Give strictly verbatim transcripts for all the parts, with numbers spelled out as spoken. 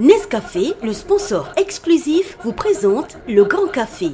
Nescafé, le sponsor exclusif, vous présente le Grand Café.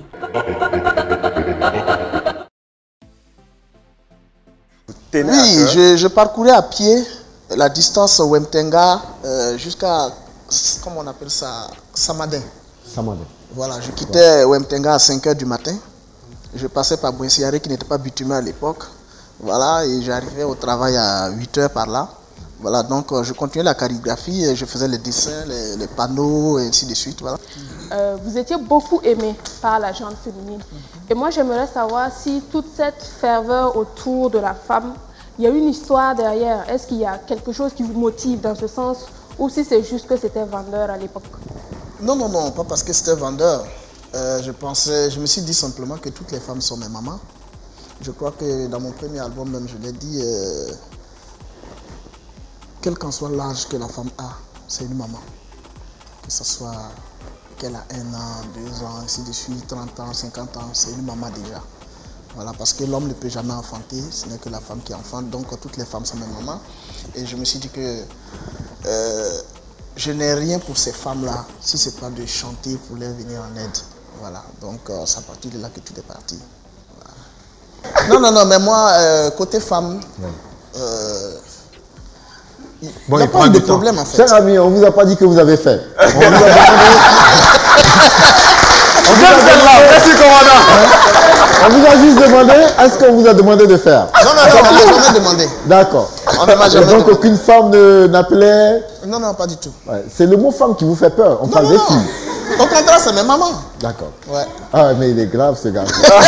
Oui, je, je parcourais à pied la distance Wemtenga euh, jusqu'à, comment on appelle ça, Samadin. Samadin. Voilà, je quittais Wemtenga à cinq heures du matin. Je passais par Bouensiaré qui n'était pas bitumé à l'époque. Voilà, et j'arrivais au travail à huit heures par là. Voilà, donc euh, je continuais la calligraphie, et je faisais les dessins, les, les panneaux, et ainsi de suite. Voilà. Euh, vous étiez beaucoup aimé par la gente féminine. Et moi, j'aimerais savoir si toute cette ferveur autour de la femme, il y a une histoire derrière. Est-ce qu'il y a quelque chose qui vous motive dans ce sens, ou si c'est juste que c'était vendeur à l'époque? Non, non, non, pas parce que c'était vendeur. Euh, je pensais, je me suis dit simplement que toutes les femmes sont mes mamans. Je crois que dans mon premier album, même, je l'ai dit, euh, quel qu'en soit l'âge que la femme a, c'est une maman. Que ce soit qu'elle a un an, deux ans, ainsi de suite, trente ans, cinquante ans, c'est une maman déjà. Voilà, parce que l'homme ne peut jamais enfanter, ce n'est que la femme qui enfante, donc toutes les femmes sont mes mamans. Et je me suis dit que euh, je n'ai rien pour ces femmes-là, si ce n'est pas de chanter pour leur venir en aide. Voilà, donc euh, c'est à partir de là que tout est parti. Voilà. Non, non, non, mais moi, euh, côté femme, oui. euh, il bon, n'y a pas eu de problème en fait. Cher ami, on ne vous a pas dit que vous avez fait. On vous a demandé... on, vous a demandé... Merci, commandant. On vous a juste demandé, est-ce qu'on vous a demandé de faire? Non, non, non, on ne m'a jamais demandé. D'accord. On ne m'a jamais donc demandé. Aucune femme n'appelait? Non, non, pas du tout. Ouais. C'est le mot femme qui vous fait peur. On non, parle non, des non. filles. Au contraire, c'est mes mamans. D'accord. Ouais. Ah, mais il est grave ce gars.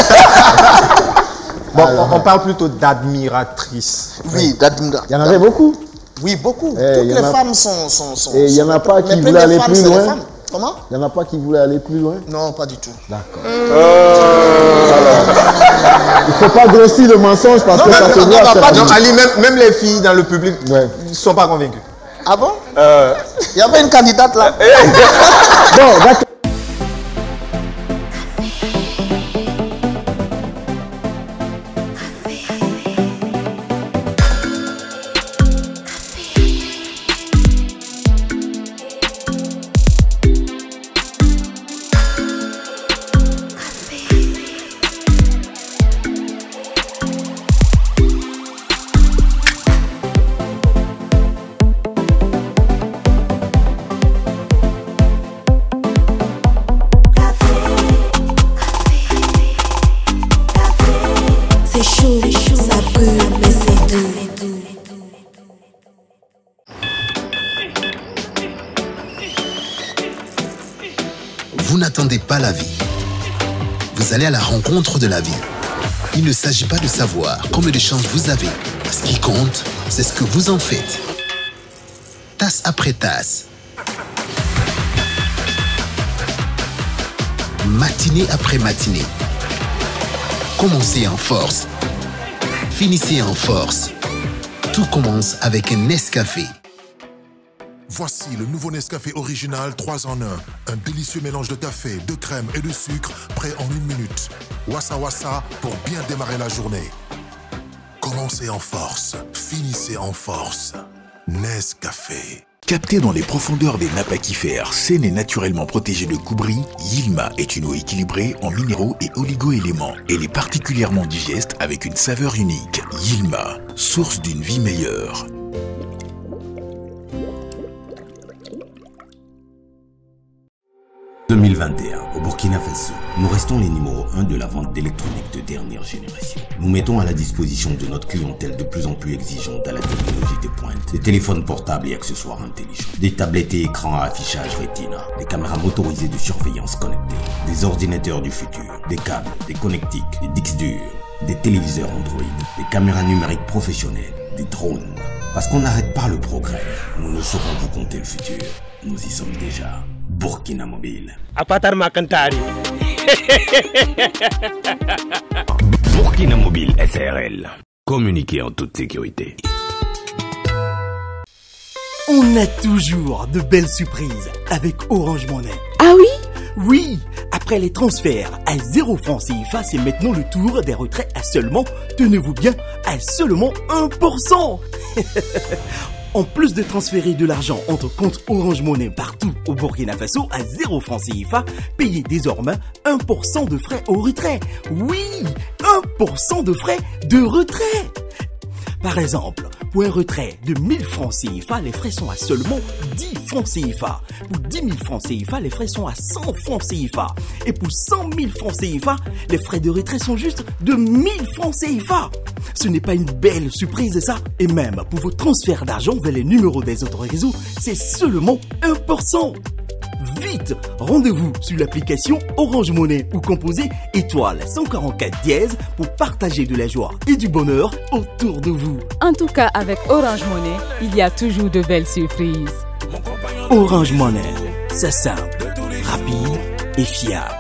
Bon, on, on parle plutôt d'admiratrices. Oui, d'admiratrices. Il y en avait beaucoup. Oui, beaucoup. Eh, Toutes les a... femmes sont... sont, sont Et il n'y en a pas qui voulaient aller plus loin. Comment? Il n'y en a pas qui voulaient aller plus loin? Non, pas du tout. D'accord. Euh... Il ne faut pas grossir le mensonge parce non, que non, ça non, se non, voit. non, pas du tout. Ali, même, même les filles dans le public ne ouais. sont pas convaincues. Ah bon? euh... Il y avait une candidate là. Bon, d'accord. Vous n'attendez pas la vie. Vous allez à la rencontre de la vie. Il ne s'agit pas de savoir combien de chances vous avez. Ce qui compte, c'est ce que vous en faites. Tasse après tasse. Matinée après matinée. Commencez en force. Finissez en force. Tout commence avec un Nescafé. Voici le nouveau Nescafé original trois en un. Un délicieux mélange de café, de crème et de sucre, prêt en une minute. Wassa wassa pour bien démarrer la journée. Commencez en force, finissez en force. Nescafé. Capté dans les profondeurs des nappes aquifères, saine et naturellement protégée de coups bris, Yilma est une eau équilibrée en minéraux et oligo-éléments. Elle est particulièrement digeste avec une saveur unique. Yilma, source d'une vie meilleure. deux mille vingt et un, au Burkina Faso, nous restons les numéros un de la vente d'électronique de dernière génération. Nous mettons à la disposition de notre clientèle de plus en plus exigeante à la technologie de pointe, des téléphones portables et accessoires intelligents, des tablettes et écrans à affichage Retina, des caméras motorisées de surveillance connectées, des ordinateurs du futur, des câbles, des connectiques, des disques durs, des téléviseurs Android, des caméras numériques professionnelles, des drones. Parce qu'on n'arrête pas le progrès, nous ne saurons vous compter le futur. Nous y sommes déjà. Burkina Mobile. Apatar Makantari. Burkina Mobile S R L. Communiquez en toute sécurité. On a toujours de belles surprises avec Orange Money. Ah oui? Oui, après les transferts à zéro francs C F A, c'est maintenant le tour des retraits à seulement, tenez-vous bien, à seulement un pour cent. En plus de transférer de l'argent entre comptes Orange Money partout au Burkina Faso à zéro francs C F A, payez désormais un pour cent de frais au retrait. Oui, un pour cent de frais de retrait. Par exemple, pour un retrait de mille francs C F A, les frais sont à seulement dix francs C F A. Pour dix mille francs C F A, les frais sont à cent francs C F A. Et pour cent mille francs C F A, les frais de retrait sont juste de mille francs C F A. Ce n'est pas une belle surprise ça? Et même pour vos transferts d'argent vers les numéros des autres réseaux, c'est seulement un pour cent. Vite, rendez-vous sur l'application Orange Money ou composez étoile cent quarante-quatre dièse pour partager de la joie et du bonheur autour de vous. En tout cas, avec Orange Money, il y a toujours de belles surprises. Orange Money, c'est simple, rapide et fiable.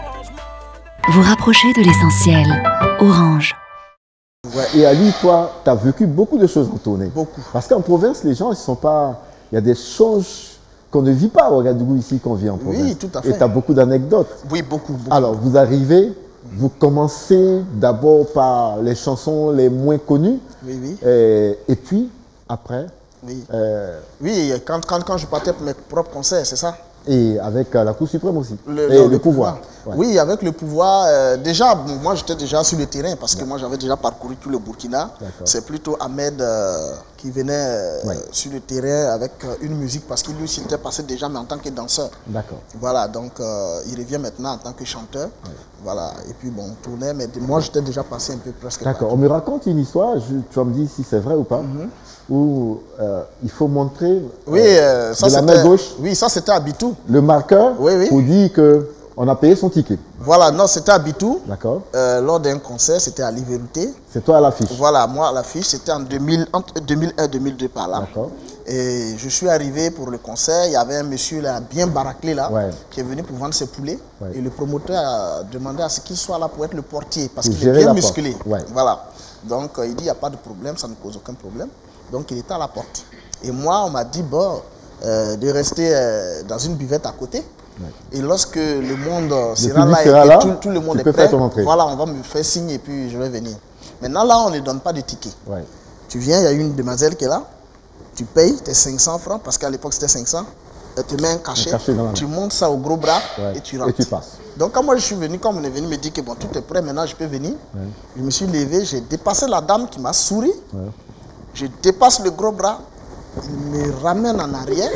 Vous rapprochez de l'essentiel. Orange. Ouais, et Ali, toi, tu as vécu beaucoup de choses en tournée. Beaucoup. Parce qu'en province, les gens, ils sont pas... Il y a des choses qu'on ne vit pas au Ouagadougou ici, qu'on vit en province. Oui, tout à fait. Et tu as beaucoup d'anecdotes. Oui, beaucoup, beaucoup. Alors, vous arrivez, vous commencez d'abord par les chansons les moins connues. Oui, oui. Et, et puis, après... Oui, euh, oui quand, quand, quand je partais pour mes propres concerts, c'est ça? Et avec euh, la Cour suprême aussi. Le, et non, le, le pouvoir. pouvoir. Ouais. Oui, avec le pouvoir. Euh, déjà, moi, j'étais déjà sur le terrain parce que ouais. moi, j'avais déjà parcouru tout le Burkina. C'est plutôt Ahmed euh, qui venait euh, ouais. sur le terrain avec euh, une musique parce qu'il lui s'était passé déjà, mais en tant que danseur. D'accord. Voilà, donc euh, il revient maintenant en tant que chanteur. Ouais. Voilà, et puis bon, on tournait, mais moi, j'étais déjà passé un peu presque. D'accord. On me raconte une histoire, je, tu vas me dire si c'est vrai ou pas. Mm-hmm. Où euh, il faut montrer oui, euh, ça de la main gauche. Oui, ça c'était à Bitou. Le marqueur oui, oui. pour dire qu'on a payé son ticket. Voilà, non, c'était à Bitou. D'accord. Euh, lors d'un concert, c'était à Liberté. C'est toi à l'affiche. Voilà, moi à l'affiche, c'était en deux mille, entre deux mille un et deux mille deux par là. D'accord. Et je suis arrivé pour le concert, il y avait un monsieur là, bien baraquelé là, ouais. qui est venu pour vendre ses poulets. Ouais. Et le promoteur a demandé à ce qu'il soit là pour être le portier, parce qu'il est bien musclé. Ouais. Voilà. Donc il dit, il n'y a pas de problème, ça ne pose aucun problème. Donc il était à la porte. Et moi, on m'a dit bon, euh, de rester euh, dans une buvette à côté. Ouais. Et lorsque le monde le sera là sera et là, tout, tout le monde est prêt, voilà, on va me faire signe et puis je vais venir. Maintenant là, on ne donne pas de ticket. Ouais. Tu viens, il y a une demoiselle qui est là, tu payes tes cinq cents francs, parce qu'à l'époque c'était cinq cents, elle te met un cachet, un cachet tu montes ça au gros bras ouais. et tu rentres. Et tu passes. Donc quand moi je suis venu, quand on est venu me dire que bon, tout est prêt, maintenant je peux venir, ouais. je me suis levé, j'ai dépassé la dame qui m'a souri. Ouais. Je dépasse le gros bras, il me ramène en arrière.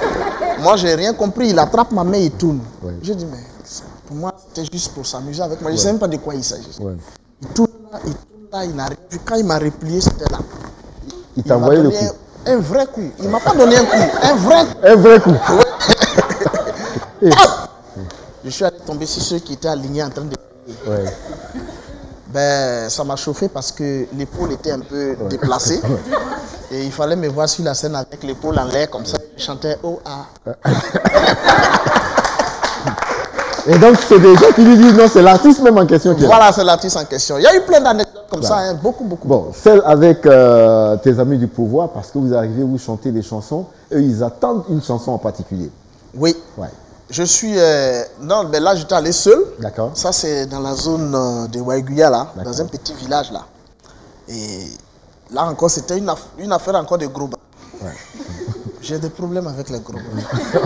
Moi, j'ai rien compris. Il attrape ma main et tourne. Ouais. Je dis, mais pour moi, c'était juste pour s'amuser avec moi. Je ne ouais. sais même pas de quoi il s'agit. Ouais. Il tourne là, il tourne là, il n'a rien vu. Quand il m'a replié, c'était là. Il, il t'a envoyé le coup. Un, un vrai coup. Il ne m'a pas donné un coup. Un vrai coup. Un vrai coup. Ouais. Je suis allé tomber sur ceux qui étaient alignés en train de... Ouais. Ben, ça m'a chauffé parce que l'épaule était un peu ouais. déplacée. Et il fallait me voir sur la scène avec l'épaule en l'air comme ça. Je chantais oh ah. Et donc, c'est des gens qui lui disent non, c'est l'artiste même en question. Qui voilà, c'est l'artiste en question. Il y a eu plein d'anecdotes comme voilà. ça, hein, beaucoup, beaucoup. Bon, celle avec euh, tes amis du pouvoir, parce que vous arrivez, vous chantez des chansons, eux, ils attendent une chanson en particulier. Oui. Ouais. Je suis... Euh, non, mais là, j'étais allé seul. D'accord. Ça, c'est dans la zone euh, de Waiguya, là, dans un petit village, là. Et là encore, c'était une, aff une affaire encore de gros bras. Ouais. J'ai des problèmes avec les gros bras.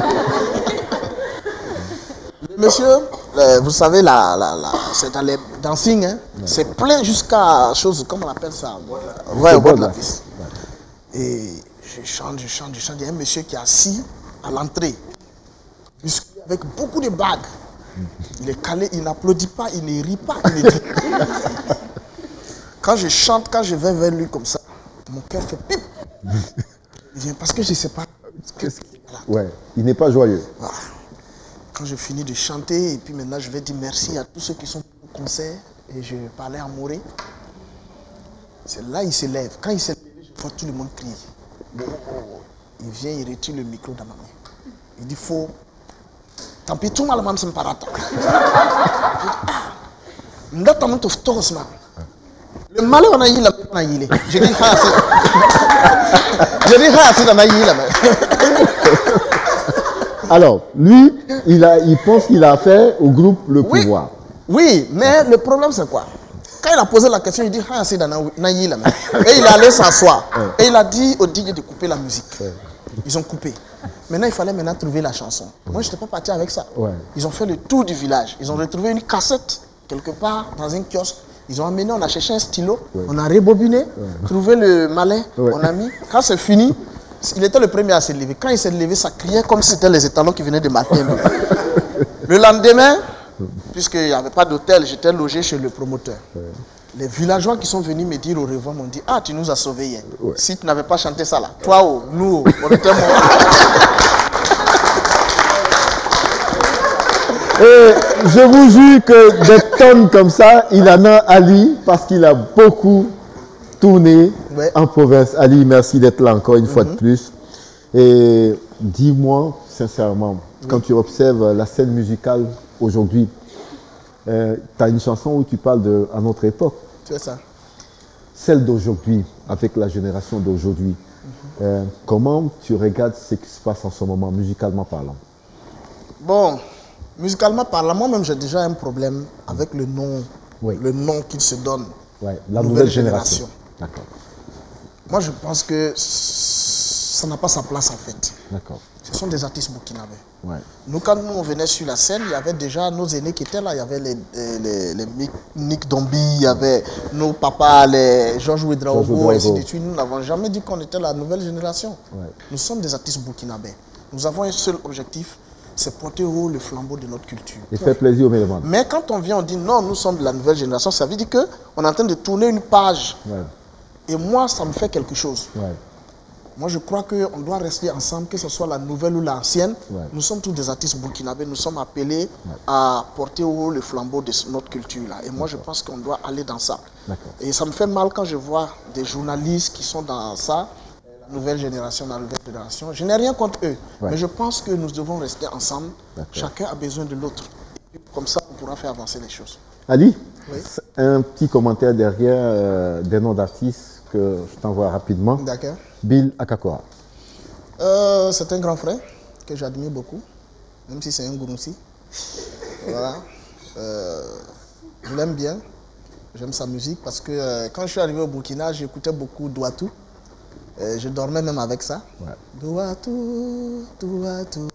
Le monsieur, euh, vous savez, la, la, la, c'est dans les dancing, hein, ouais. c'est plein jusqu'à chose, comment on appelle ça? Ouais, au bord de la piste. Ouais. Et je chante, je chante, je chante. Il y a un monsieur qui est assis à l'entrée. Avec beaucoup de bagues. Il est calé, il n'applaudit pas, il ne rit pas, il ne dit. Quand je chante, quand je vais vers lui comme ça, mon cœur fait pip. Il vient parce que je ne sais pas. Voilà. Ouais, il n'est pas joyeux. Voilà. Quand je finis de chanter, et puis maintenant je vais dire merci à tous ceux qui sont au concert, et je parlais à Moré. C'est là il se lève. Quand il se lève, je vois tout le monde crier. Il vient, il retire le micro dans ma main. Il dit faut. Tant pis, tout le monde s'en parle. Le malheur, on a eu la main. Je dis, je dis, alors, lui, il, a, il pense qu'il a affaire au groupe Le oui, Pouvoir. Oui, mais le problème, c'est quoi? quand il a posé la question, il dit, ah, c'est dans Nayi là. Et il est allé s'asseoir. Et il a dit au D J de couper la musique. Ils ont coupé. Maintenant, il fallait maintenant trouver la chanson. Moi, je n'étais pas parti avec ça. Ouais. Ils ont fait le tour du village. Ils ont retrouvé une cassette quelque part dans un kiosque. Ils ont amené, on a cherché un stylo, ouais. On a rebobiné, ouais. Trouvé le malin, ouais. On a mis. Quand c'est fini, il était le premier à se lever. Quand il s'est levé, ça criait comme si c'était les étalons qui venaient de matin. Le lendemain, puisqu'il n'y avait pas d'hôtel, j'étais logé chez le promoteur. Ouais. Les villageois qui sont venus me dire au revoir m'ont dit, ah, tu nous as sauvés hier. Ouais. Si tu n'avais pas chanté ça là, toi, oh, nous, oh, on était morts. Et je vous jure que des tonnes comme ça, il en a Ali, parce qu'il a beaucoup tourné ouais. En province. Ali, merci d'être là encore une mm-hmm. fois de plus. Et dis-moi, sincèrement, oui. Quand tu observes la scène musicale aujourd'hui, euh, tu as une chanson où tu parles de à notre époque. C'est ça. Celle d'aujourd'hui, avec la génération d'aujourd'hui, mm-hmm. euh, comment tu regardes ce qui se passe en ce moment, musicalement parlant? Bon. Musicalement parlant, moi-même j'ai déjà un problème avec le nom, oui. Le nom qu'ils se donnent. Ouais, la nouvelle, nouvelle génération. génération. D'accord. Moi je pense que ça n'a pas sa place en fait. D'accord. Ce sont des artistes burkinabés. Ouais. Nous quand nous on venait sur la scène, il y avait déjà nos aînés qui étaient là. Il y avait les, les, les Nick Dombi, il y avait nos papas, les Georges Ouedraogo, et ainsi de suite. Nous n'avons jamais dit qu'on était la nouvelle génération. Ouais. Nous sommes des artistes burkinabés. Nous avons un seul objectif, c'est porter haut le flambeau de notre culture. Et faire plaisir aux mélomanes. Mais quand on vient, on dit non, nous sommes de la nouvelle génération, ça veut dire qu'on est en train de tourner une page. Ouais. Et moi, ça me fait quelque chose. Ouais. Moi, je crois qu'on doit rester ensemble, que ce soit la nouvelle ou l'ancienne. Ouais. Nous sommes tous des artistes burkinabés, nous sommes appelés ouais. À porter haut le flambeau de notre culture. Là. Et moi, je pense qu'on doit aller dans ça. Et ça me fait mal quand je vois des journalistes qui sont dans ça. Nouvelle génération, la nouvelle génération. Je n'ai rien contre eux, ouais. Mais je pense que nous devons rester ensemble. Chacun a besoin de l'autre. Comme ça, on pourra faire avancer les choses. Ali, oui. Un petit commentaire derrière euh, des noms d'artistes que je t'envoie rapidement. D'accord. Bill Akakora. Euh, c'est un grand frère que j'admire beaucoup, même si c'est un Gouroussi. Voilà. Euh, je l'aime bien. J'aime sa musique parce que euh, quand je suis arrivé au Burkina, j'écoutais beaucoup Douatou. Euh, je dormais même avec ça. Ouais. Douatou, Douatou,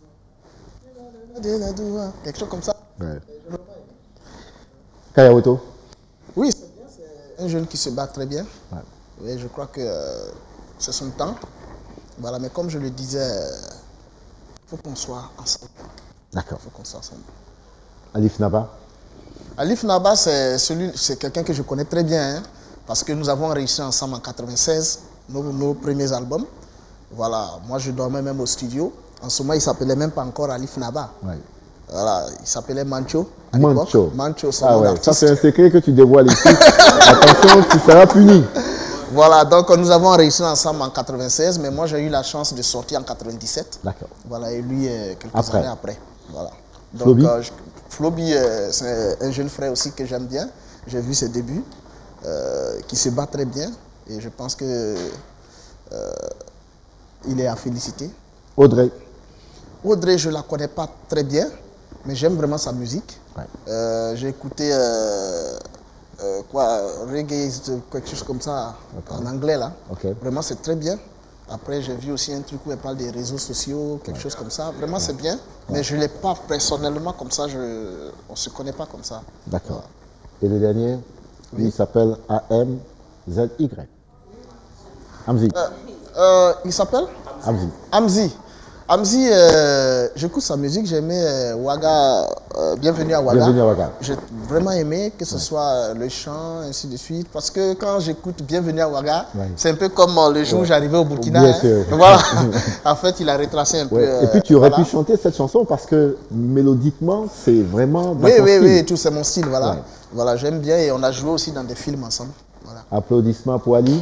quelque chose comme ça. Ouais. Kayaoto. Oui, c'est bien. C'est un jeune qui se bat très bien. Ouais. Oui, je crois que euh, c'est son temps. Voilà, mais comme je le disais, il euh, faut qu'on soit ensemble. D'accord. Il faut qu'on soit ensemble. Alif Naba. Alif Naba, c'est quelqu'un que je connais très bien, hein, parce que nous avons réussi ensemble en quatre-vingt-seize. Nos, nos premiers albums. Voilà, moi je dormais même au studio. En ce moment, il ne s'appelait même pas encore Alif Naba. Ouais. Voilà, il s'appelait Mancho. Mancho. Mancho, c'est ah ouais. Ça, c'est un secret que tu dévoiles ici. Attention, tu seras puni. Voilà, donc nous avons réussi ensemble en quatre-vingt-seize, mais moi j'ai eu la chance de sortir en quatre-vingt-dix-sept. D'accord. Voilà, et lui, euh, quelques après. années après. Voilà. Donc, Floby, euh, Floby euh, c'est un jeune frère aussi que j'aime bien. J'ai vu ses débuts, euh, qui se bat très bien. Et je pense que euh, il est à féliciter. Audrey. Audrey, je ne la connais pas très bien, mais j'aime vraiment sa musique. Ouais. Euh, J'ai écouté euh, euh, quoi, reggae, quelque chose comme ça, okay. En anglais là. Okay. Vraiment, c'est très bien. Après, j'ai vu aussi un truc où elle parle des réseaux sociaux, quelque ouais. chose comme ça. Vraiment, ouais. c'est bien. Ouais. Mais je ne l'ai pas personnellement comme ça. Je, on ne se connaît pas comme ça. D'accord. Et le dernier, oui. Il s'appelle A M Z Y. Amzi. Euh, euh, il s'appelle Amzi. Amzi. Amzi, euh, j'écoute sa musique, j'ai aimé euh, Ouaga, euh, Bienvenue à Ouaga. Bienvenue à Ouaga. J'ai vraiment aimé que ce ouais. soit le chant, ainsi de suite. Parce que quand j'écoute Bienvenue à Ouaga, ouais. c'est un peu comme euh, le jour ouais. où j'arrivais au Burkina. Bien hein. sûr. Voilà. En fait, il a retracé un ouais. peu. Et puis tu aurais voilà. pu chanter cette chanson parce que mélodiquement, c'est vraiment. Oui, oui, style. oui, tout c'est mon style. Voilà, ouais. voilà j'aime bien et on a joué aussi dans des films ensemble. Voilà. Applaudissements pour Ali.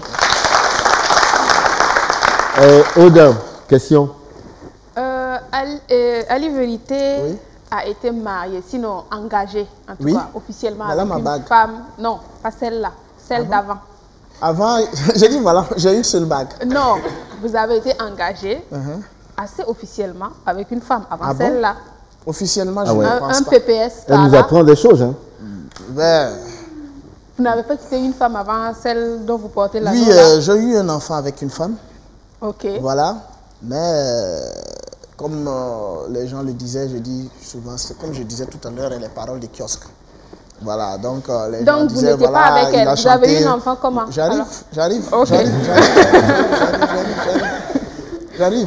Euh, Aude, question. Euh, Ali, euh, Ali Vérité oui. a été marié, sinon engagé, en tout oui. cas officiellement voilà avec ma une bague. femme. Non, pas celle-là, celle d'avant. Avant, j'ai dit voilà, j'ai une seule bague. Non, vous avez été engagé uh-huh. assez officiellement avec une femme avant ah celle-là. Bon? Officiellement, je ah ouais. ne pense un, pas. Un P P S. Elle nous apprend des choses. Hein. Ben, Vous n'avez pas quitté une femme avant celle dont vous portez la Oui, euh, j'ai eu un enfant avec une femme. Ok. Voilà. Mais euh, comme euh, les gens le disaient, je dis souvent, c'est comme je disais tout à l'heure, les paroles des kiosques. Voilà, donc euh, les donc gens vous disaient, n'étiez voilà, pas avec elle, vous chanté... avez eu un enfant comment? J'arrive, j'arrive, Ok. j'arrive, j'arrive, j'arrive.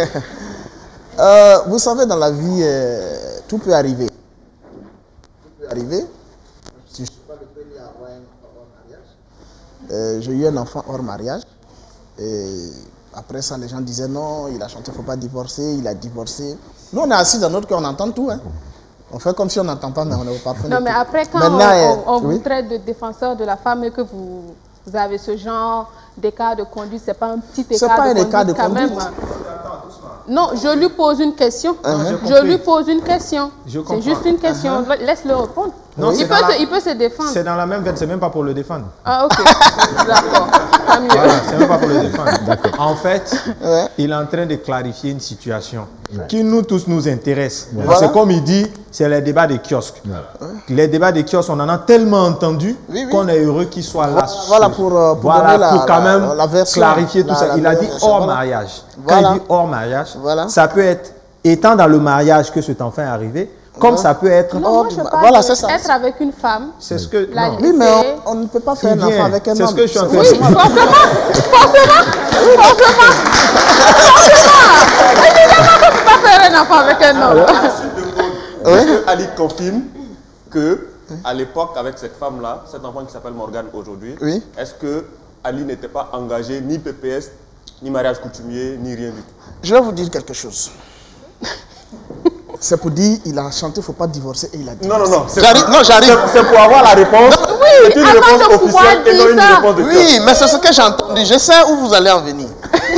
euh, vous savez, dans la vie, euh, tout peut arriver. Tout peut arriver. Si je ne suis pas le premier à avoir un enfant hors mariage, euh, j'ai eu un enfant hors mariage. Et après ça, les gens disaient non, il a chanté, il ne faut pas divorcer, il a divorcé. Nous, on est assis dans notre cœur, on entend tout. Hein. On fait comme si on n'entend pas, mais on est au parfum. Non, mais tout. après, quand Maintenant, on, on, on oui? vous traite de défenseur de la femme et que vous, vous avez ce genre d'écart de conduite, c'est pas un petit écart, pas de, un conduite écart de quand conduite. même. Non, je lui pose une question. Uh-huh. Je lui pose une question. Je C'est juste une question. Uh-huh. Laisse-le répondre. Non, il, c'est peut dans se, la- il peut se défendre. C'est dans la même veine, c'est même pas pour le défendre. Ah, ok. D'accord. Tant mieux. Voilà, c'est même pas pour le défendre. En fait, il est en train de clarifier une situation qui nous tous nous intéresse. Ouais. Parce que Voilà. comme il dit, c'est les débats des kiosques. Les débats des kiosques, on en a tellement entendu Oui, oui. qu'on est heureux qu'il soit là. Voilà pour, euh, pour Voilà, donner la, pour quand la- même la version, clarifier tout la- ça. la Il a dit version, hors voilà. mariage. Voilà. Quand il dit hors mariage, Voilà. ça peut être étant dans le mariage que cet enfant est arrivé, comme Ouais. ça peut être... Non, moi, je parle Voilà, de c'est ça. être avec une femme. C'est ce que... La non. Oui, mais laisser. on, on ne peut pas faire Il un enfant vient. avec un homme. C'est ce que je suis en train de Oui, dire. forcément. Forcément. Forcément. Forcément. Évidemment qu'on ne peut pas faire un enfant avec un homme. Est-ce que Ali confirme que à l'époque, avec cette femme-là, cet enfant qui s'appelle Morgane aujourd'hui, Oui. est-ce que Ali n'était pas engagé ni P P S, ni mariage coutumier, ni rien du tout? Je vais vous dire quelque chose. C'est pour dire, il a chanté, il ne faut pas divorcer et il a dit. Non, non, non. c'est J'arrive, pour- non, j'arrive. C'est c'est pour avoir la réponse. Oui, C'est une avant réponse de pouvoir officielle et non dire une ça. réponse de Oui, cœur. mais c'est ce que j'ai entendu. Je sais où vous allez en venir.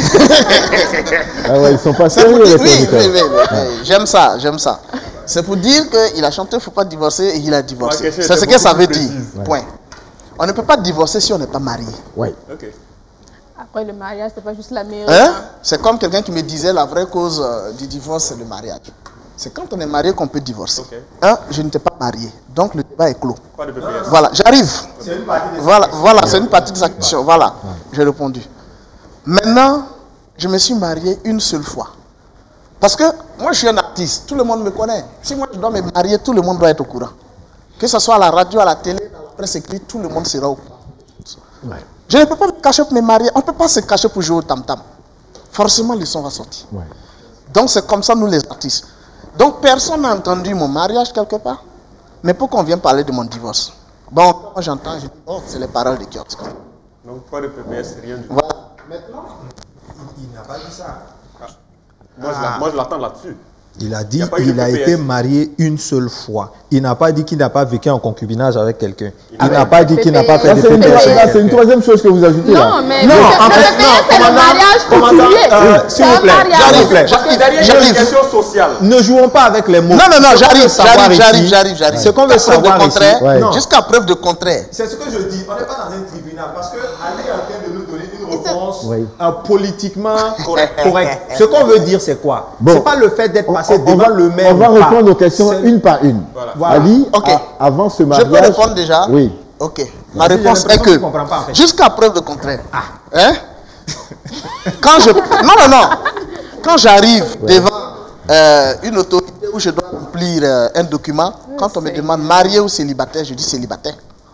Ah ouais, ils sont pas C'est pour sérieux, dire, les oui, oui, chroniqueurs. oui, oui, oui. J'aime ça, j'aime ça. C'est pour dire qu'il a chanté, il ne faut pas divorcer et il a Ma divorcé. question C'est ce était que ça beaucoup veut plus dire. précise. Point. On ne peut pas divorcer si on n'est pas marié. Ouais. Ok. Après, le mariage, c'est pas juste la mairie. Hein? C'est comme quelqu'un qui me disait la vraie cause euh, du divorce, c'est le mariage. C'est quand on est marié qu'on peut divorcer. Ok. Un, je n'étais pas marié, donc le débat est clos. Pas de P P S. Voilà, j'arrive. C'est une partie des Voilà, voilà, c'est une partie de sa question. Voilà, j'ai répondu. Maintenant, je me suis marié une seule fois. Parce que moi, je suis un artiste, tout le monde me connaît. Si moi, je dois me marier, tout le monde doit être au courant. Que ce soit à la radio, à la télé, dans la presse écrite, tout le monde sera au courant. Ouais. Je ne peux pas me cacher pour me marier. On ne peut pas se cacher pour jouer au tam-tam. Forcément, le son va sortir. Ouais. Donc, c'est comme ça, nous, les artistes. Donc, personne n'a entendu mon mariage quelque part. Mais pourquoi on vient parler de mon divorce? Bon, moi, j'entends, je dis, oh, c'est les paroles de kiosque. Donc pas de P P S, rien du tout. Voilà. Il n'a pas dit ça. Moi, je la- moi, je l'attends là-dessus. Il a Il dit y a pas eu de qu'il a P P S. été marié une seule fois. Il n'a pas dit qu'il n'a pas vécu en concubinage avec quelqu'un. Il Avec n'a pas dit qu'il n'a pas P P S. fait Ça, de c'est une, P P S. là, c'est une troisième chose que vous ajoutez là. Non, mais Non, le- en le fait, P P S, non, c'est le commandant, mariage commandant, coutumier. euh, C'est s'il vous un plaît, mariage. s'il vous plaît. Parce que derrière, il y a J'arrive. une question sociale. Ne jouons pas avec les mots. Non, non, non, Ce qu'on j'arrive, veut savoir j'arrive, ici, j'arrive, j'arrive, j'arrive. Ce qu'on veut Jusqu'à preuve de savoir ici, contraire, Ouais. non. jusqu'à preuve de contraire. C'est ce que je dis. On n'est pas dans un tribunal parce que Ali est en train de nous donner une réponse Oui. euh, politiquement correcte. Ce qu'on veut dire, c'est quoi? Bon. C'est pas le fait d'être On, passé on- on devant va, le maire. on va ou pas. répondre aux questions C'est- une par une. Voilà. Ali, Ok. a- avant ce Je mariage... peux répondre déjà? Oui. Ok. Ma J'ai réponse est l'impression que, qu'il comprend pas, en fait. jusqu'à preuve de contraire, hein? Quand je... Non, non, non. Quand j'arrive devant euh, une autorité où je dois remplir euh, un document, quand on me demande marié ou célibataire, je dis célibataire.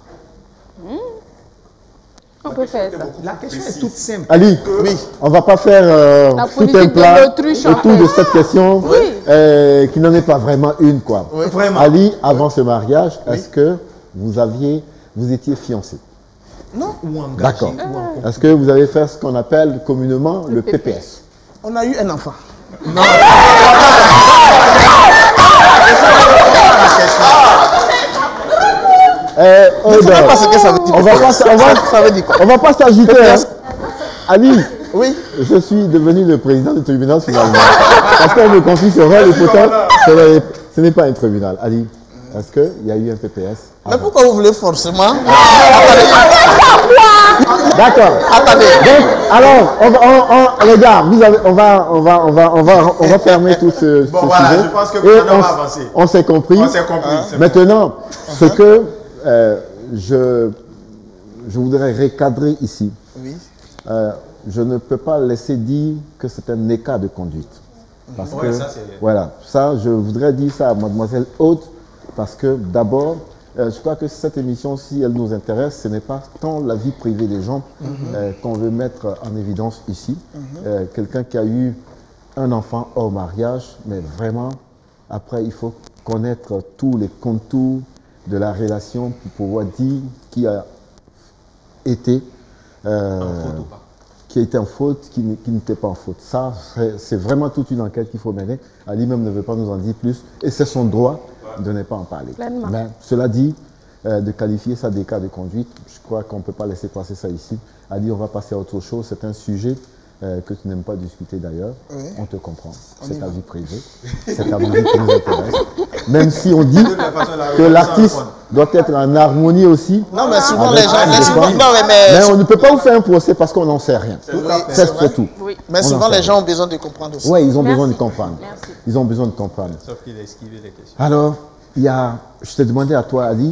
On peut faire ça. La question est toute simple. Ali, Oui. on va pas faire euh, La tout politique un de plat l'autruche, en autour fait. de cette question Oui. euh, qui n'en est pas vraiment une, quoi. Vraiment. Ali, avant ce mariage, est-ce que vous aviez, vous étiez fiancé? Non. Ou engagé. D'accord. ou en- Est-ce que vous avez fait ce qu'on appelle communément le P P S? On a eu un enfant. Euh, Je ne sais Odor, pas ce que ça veut dire. on va pas, on va, Ça veut dire quoi? on va pas s'agiter. Hein. Ali, Oui. je suis devenu le président du tribunal finalement. Parce qu'on me confie ce rôle et pourtant, ce n'est- ce n'est pas un tribunal. Ali, est-ce qu'il y a eu un P P S? Mais pourquoi vous voulez forcément? D'accord. Attendez. Donc, alors, on va, on, on- regarde, vous avez, on va, on va, on va, on va, on va fermer tout ce, Bon, ce voilà, sujet. je pense que Et maintenant, on on, va s- avancer. on s'est compris. On s'est compris, c'est bon. Maintenant, ce que euh, je, je voudrais recadrer ici. Oui. Euh, je ne peux pas laisser dire que c'est un écart de conduite. Parce ouais, que, ça, voilà, ça, je voudrais dire ça à mademoiselle Haute, parce que d'abord, euh, je crois que cette émission, si elle nous intéresse, ce n'est pas tant la vie privée des gens mm-hmm. euh, qu'on veut mettre en évidence ici. Mm-hmm. euh, Quelqu'un qui a eu un enfant hors mariage, mais vraiment, après, il faut connaître tous les contours de la relation pour pouvoir dire qui a été euh, en faute ou pas. Qui a été en faute, qui n'était pas en faute. Ça, c'est vraiment toute une enquête qu'il faut mener. Ali même ne veut pas nous en dire plus. Et c'est son droit de ne pas en parler. Pleinement. Mais cela dit, euh, de qualifier ça d'écart de conduite, je crois qu'on ne peut pas laisser passer ça ici. Ali, on va passer à autre chose. C'est un sujet euh, que tu n'aimes pas discuter d'ailleurs. Oui. On te comprend. C'est ta vie privée. C'est ta vie qui nous intéresse. Même si on dit que l'artiste doit être en harmonie aussi. Non, mais souvent les gens... Mais, souvent, non, mais, mais, mais on ne peut pas vous faire un procès parce qu'on n'en sait rien. C'est oui, tout. Oui. Mais on souvent les gens ont besoin de comprendre aussi. Oui, ils ont Merci. besoin de comprendre. Merci. Ils ont besoin de comprendre. Sauf qu'il a esquivé les questions. Alors, il y a, je t'ai demandé à toi, Ali,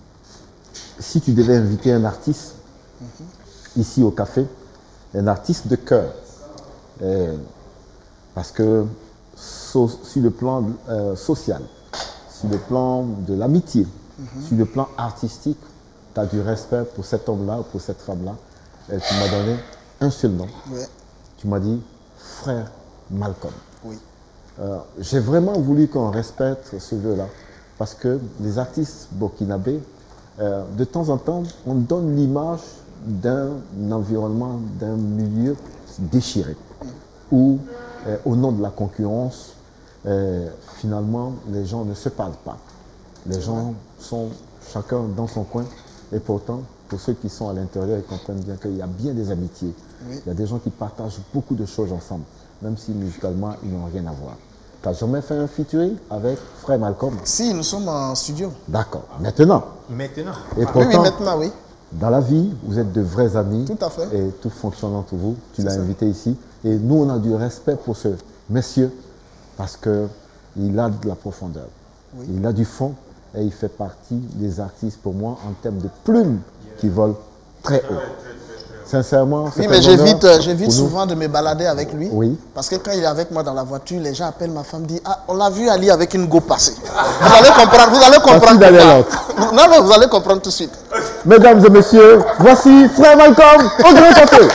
si tu devais inviter un artiste mm-hmm. ici au café, un artiste de cœur, euh, parce que so, sur le plan euh, social, sur le plan de l'amitié, mm-hmm. sur le plan artistique, tu as du respect pour cet homme-là ou pour cette femme-là. Et tu m'as donné un seul nom. Oui. Tu m'as dit frère Malcolm. Oui. Euh, J'ai vraiment voulu qu'on respecte ce jeu-là, parce que les artistes burkinabés, euh, de temps en temps, on donne l'image d'un environnement, d'un milieu déchiré, mm. où, euh, au nom de la concurrence, euh, finalement, les gens ne se parlent pas. Les gens sont chacun dans son coin, et pourtant, pour ceux qui sont à l'intérieur, ils comprennent bien qu'il y a bien des amitiés. Oui. Il y a des gens qui partagent beaucoup de choses ensemble, même si musicalement, ils n'ont rien à voir. Tu n'as jamais fait un featuring avec frère Malcolm? Si, nous sommes en studio. D'accord. Maintenant. Maintenant. Et ah, pourtant, oui, oui, maintenant, oui. Dans la vie, vous êtes de vrais amis. Tout à fait. Et tout fonctionne entre vous. Tu l'as invité ici. Et nous, on a du respect pour ce monsieur parce qu'il a de la profondeur. Oui. Il a du fond et il fait partie des artistes, pour moi, en termes de plumes qui volent très haut. Sincèrement, oui, mais j'évite j'évite souvent de me balader avec lui. Oui. Parce que quand il est avec moi dans la voiture, les gens appellent ma femme, disent ah, on l'a vu Ali avec une go passée. Vous allez comprendre, vous allez comprendre. Non, non, vous allez comprendre tout de suite. Mesdames et messieurs, voici frère Malcolm au Grand Café.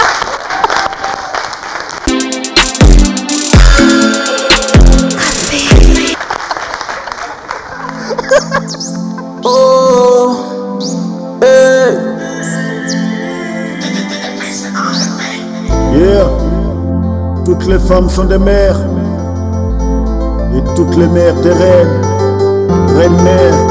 Oh, hey. Yeah, toutes les femmes sont des mères et toutes les mères des reines, reines mères.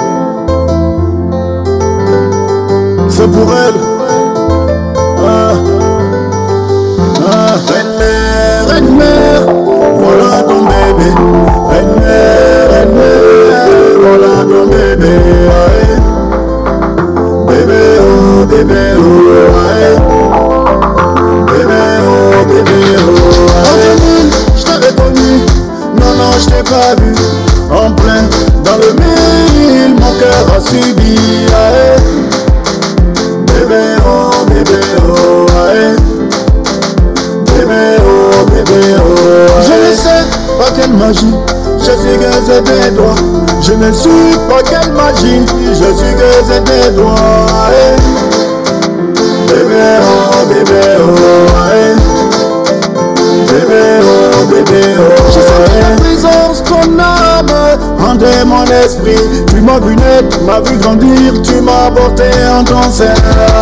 C'est pour elles. Ah, ah, reine mère, reine mère, voilà ton bébé. Reine mère, reine mère, voilà ton bébé. Aïe. Bébé, oh, bébé, oh, aïe. Bébé, oh, bébé, oh, aïe. Je t'ai reconnu, non, non, je t'ai pas vu. En plein, dans le mille, mon cœur a subi. Aïe. Bébé, oh, bébé, oh, aïe. Bébé, oh, bébé, oh, aïe. Je ne sais pas quelle magie, je suis gazé des doigts. Je ne suis pas quelle magie, je suis gazé des doigts. Aïe. Bébé, oh, bébé, oh, aïe. Bébé, oh, bébé, oh, je sens la présence, ton âme rendait mon esprit. Tu m'as vu naître, m'as vu grandir, tu m'as porté en ton sein.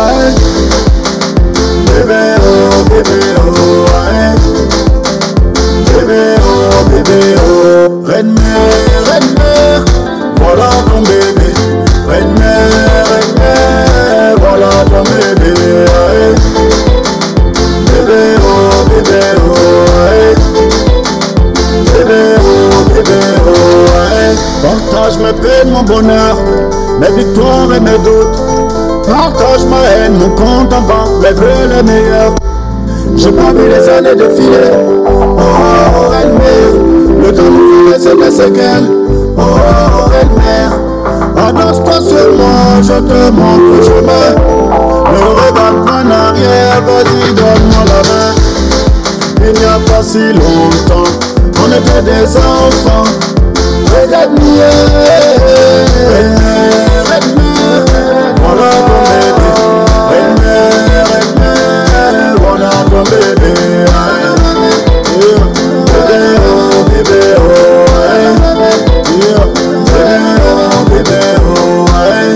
Bébé, oh, bébé, oh, aïe. Bébé, oh, bébé, oh. Reine mère, reine mère, voilà ton bébé. Reine mère, reine mère, voilà ton bébé. Aïe. Bébé, oh, bébé, oh, aïe. Bébé, oh, bébé, oh, aïe. Partage mes peines, mon bonheur, mes victoires et mes doutes. Partage ma haine, mon compte en banque, mes vœux les meilleurs. J'ai pas vu les années défiler. Oh, oh, reine mère, le temps nous fait laisser des séquelles. Oh, oh, reine mère, adosse-toi sur moi, je te montre le chemin. Le vas-y donne-moi la main. Il n'y a pas si longtemps, on était des enfants. Regarde-moi, reine-mère, reine-mère, voilà ton bébé. Reine-mère, reine-mère, voilà ton bébé. Bébé, oh, bébé, oh, ouais. Bébé, oh, bébé, oh, ouais.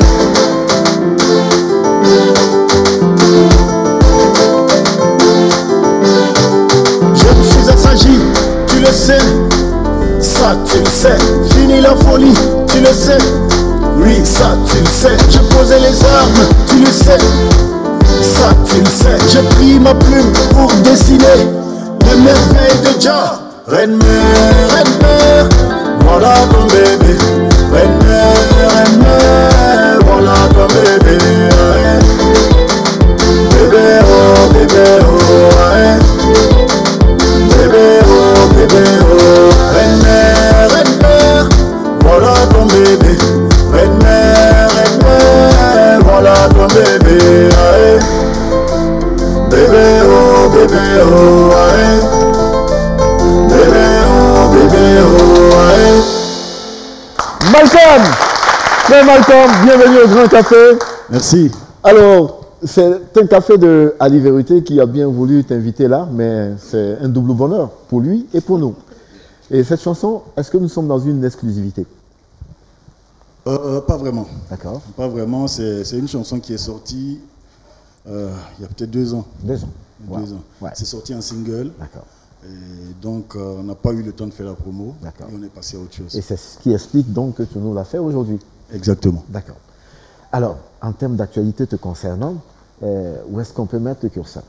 Je me suis assagi, tu le sais. Ça tu le sais, fini la folie, tu le sais. Oui, ça tu le sais, je posais les armes, tu le sais. Ça tu le sais, j'ai pris ma plume pour dessiner les merveilles de Jah. Reine-mère, reine-mère, voilà ton bébé. Reine-mère, reine-mère, voilà ton bébé. Bébé, oh, bébé, oh, ouais. Bébé, oh, bébé, oh. Reine-mère, reine-mère, voilà ton bébé. Reine-mère, reine-mère, voilà ton bébé. Aïe. Bébé, oh, bébé, oh, aïe. Bébé, oh, bébé, oh, aïe. Malcolm, frère Malcolm, bienvenue au Grand Café. Merci. Alors, c'est un café de Ali Vérité qui a bien voulu t'inviter là, mais c'est un double bonheur pour lui et pour nous. Et cette chanson, est-ce que nous sommes dans une exclusivité? euh, euh, Pas vraiment. D'accord. Pas vraiment, c'est une chanson qui est sortie euh, il y a peut-être deux ans. Deux ans. Deux Wow. ans. Ouais. C'est sorti en single. D'accord. Et donc, euh, on n'a pas eu le temps de faire la promo. D'accord. Et on est passé à autre chose. Et c'est ce qui explique donc que tu nous l'as fait aujourd'hui. Exactement. D'accord. Alors, en termes d'actualité te concernant, euh, où est-ce qu'on peut mettre le curseur?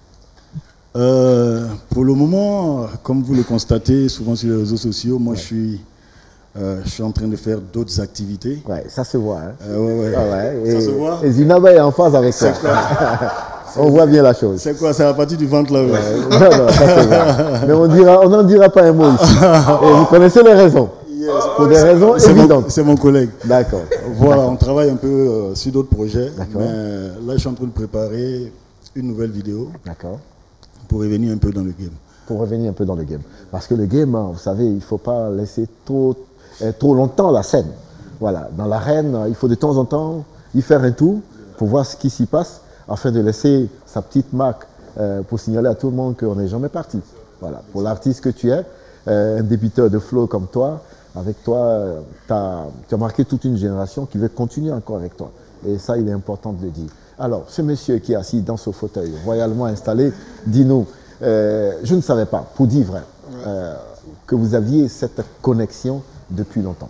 Euh, pour le moment, comme vous le constatez souvent sur les réseaux sociaux, moi ouais. je, suis, euh, je suis en train de faire d'autres activités. Ouais, ça se voit. Hein. Euh, ouais, ouais. Ah ouais. Ça et, se voit. Et Zinaba est en phase avec ça. On voit bien la chose. C'est quoi? C'est à partir du ventre là. Ouais. Ouais. Non, non, ça se voit. Mais on dira, on n'en dira pas un mot ici. Et vous connaissez les raisons. Yes. Pour des raisons évidentes. C'est mon collègue. D'accord. Voilà, on travaille un peu euh, sur d'autres projets. Mais euh, là, je suis en train de préparer une nouvelle vidéo. D'accord. Pour revenir un peu dans le game. Pour revenir un peu dans le game. Parce que le game, hein, vous savez, il ne faut pas laisser trop, euh, trop longtemps la scène. Voilà. Dans l'arène, il faut de temps en temps y faire un tour pour voir ce qui s'y passe, afin de laisser sa petite marque euh, pour signaler à tout le monde qu'on n'est jamais parti. Voilà. Pour l'artiste que tu es, euh, un débiteur de flow comme toi, avec toi, euh, as, tu as marqué toute une génération qui veut continuer encore avec toi. Et ça, il est important de le dire. Alors, ce monsieur qui est assis dans ce fauteuil, royalement installé, dis-nous, euh, je ne savais pas, pour dire vrai, euh, que vous aviez cette connexion depuis longtemps.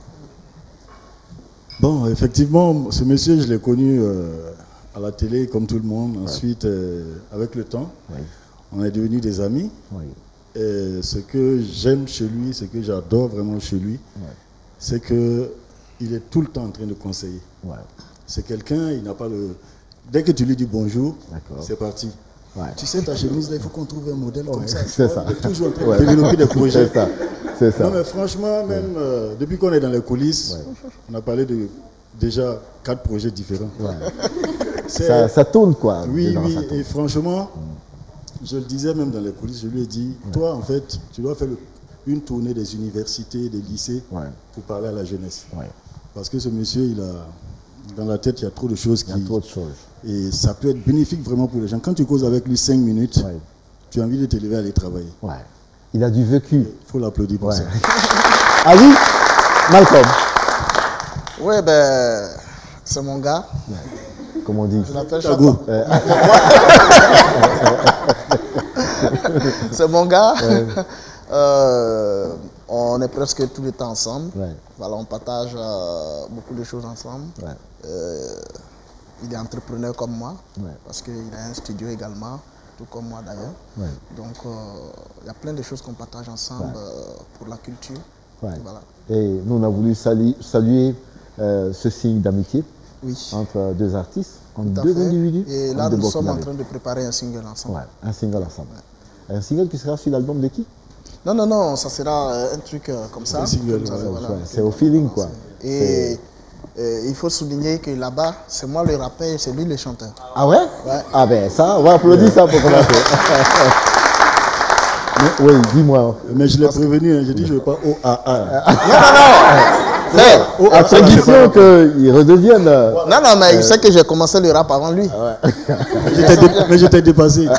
Bon, effectivement, ce monsieur, je l'ai connu euh, à la télé comme tout le monde. Ouais. Ensuite, euh, avec le temps, oui. on est devenus des amis. Oui. Et ce que j'aime chez lui, ce que j'adore vraiment chez lui, ouais. c'est qu'il est tout le temps en train de conseiller. Ouais. C'est quelqu'un, il n'a pas le... Dès que tu lui dis bonjour, c'est parti. Ouais. Tu sais, ta chemise, là, il faut qu'on trouve un modèle ouais, comme ça. C'est ça. Il est toujours en train de ouais. développer des projets. C'est ça. C'est ça. Non, mais franchement, même ouais. euh, depuis qu'on est dans les coulisses, ouais. on a parlé de déjà quatre projets différents. Ouais. ça, ça tourne, quoi. Oui, oui. Et franchement, mm. je le disais même dans les coulisses, je lui ai dit, ouais. toi, en fait, tu dois faire le, une tournée des universités, des lycées, ouais. pour parler à la jeunesse. Ouais. Parce que ce monsieur, il a... Dans la tête, il y a trop de choses qui... Il y a trop de choses. Et ça peut être bénéfique vraiment pour les gens. Quand tu causes avec lui cinq minutes, ouais. tu as envie de te lever à aller travailler. Ouais. Il a du vécu. Il faut l'applaudir pour ouais. ça. Ali, Malcolm. Ouais, ben, c'est mon gars. Ouais. Comment on dit? Je l'appelle Chago. Euh. C'est mon gars. Ouais. Euh, on est presque tout le temps ensemble. Ouais. Voilà, on partage euh, beaucoup de choses ensemble. Ouais. Euh, il est entrepreneur comme moi, ouais. parce qu'il a un studio également, tout comme moi d'ailleurs. Ouais. Donc il euh, y a plein de choses qu'on partage ensemble ouais. euh, pour la culture. Ouais. Et, voilà. Et nous on a voulu saluer, saluer euh, ce signe d'amitié oui. entre deux artistes, entre deux fait. individus. Et là nous sommes en train de préparer un single ensemble. Ouais, un single ensemble. Ouais. Un single qui sera sur l'album de qui? Non, non, non, ça sera un truc euh, comme ça. C'est ouais, voilà. au feeling, quoi. Et, Et il faut souligner que là-bas, c'est moi le rappeur et c'est lui le chanteur. Ah ouais, ouais. Ah ben ça, on va applaudir ça pour commencer. Oui, dis-moi. Mais je l'ai prévenu, hein, j'ai dit je ne veux pas O A A. Non, non, non. Mais, à condition qu'il redevienne. Non, non, mais il sait que j'ai commencé le rap avant lui. Mais j'étais dépassé.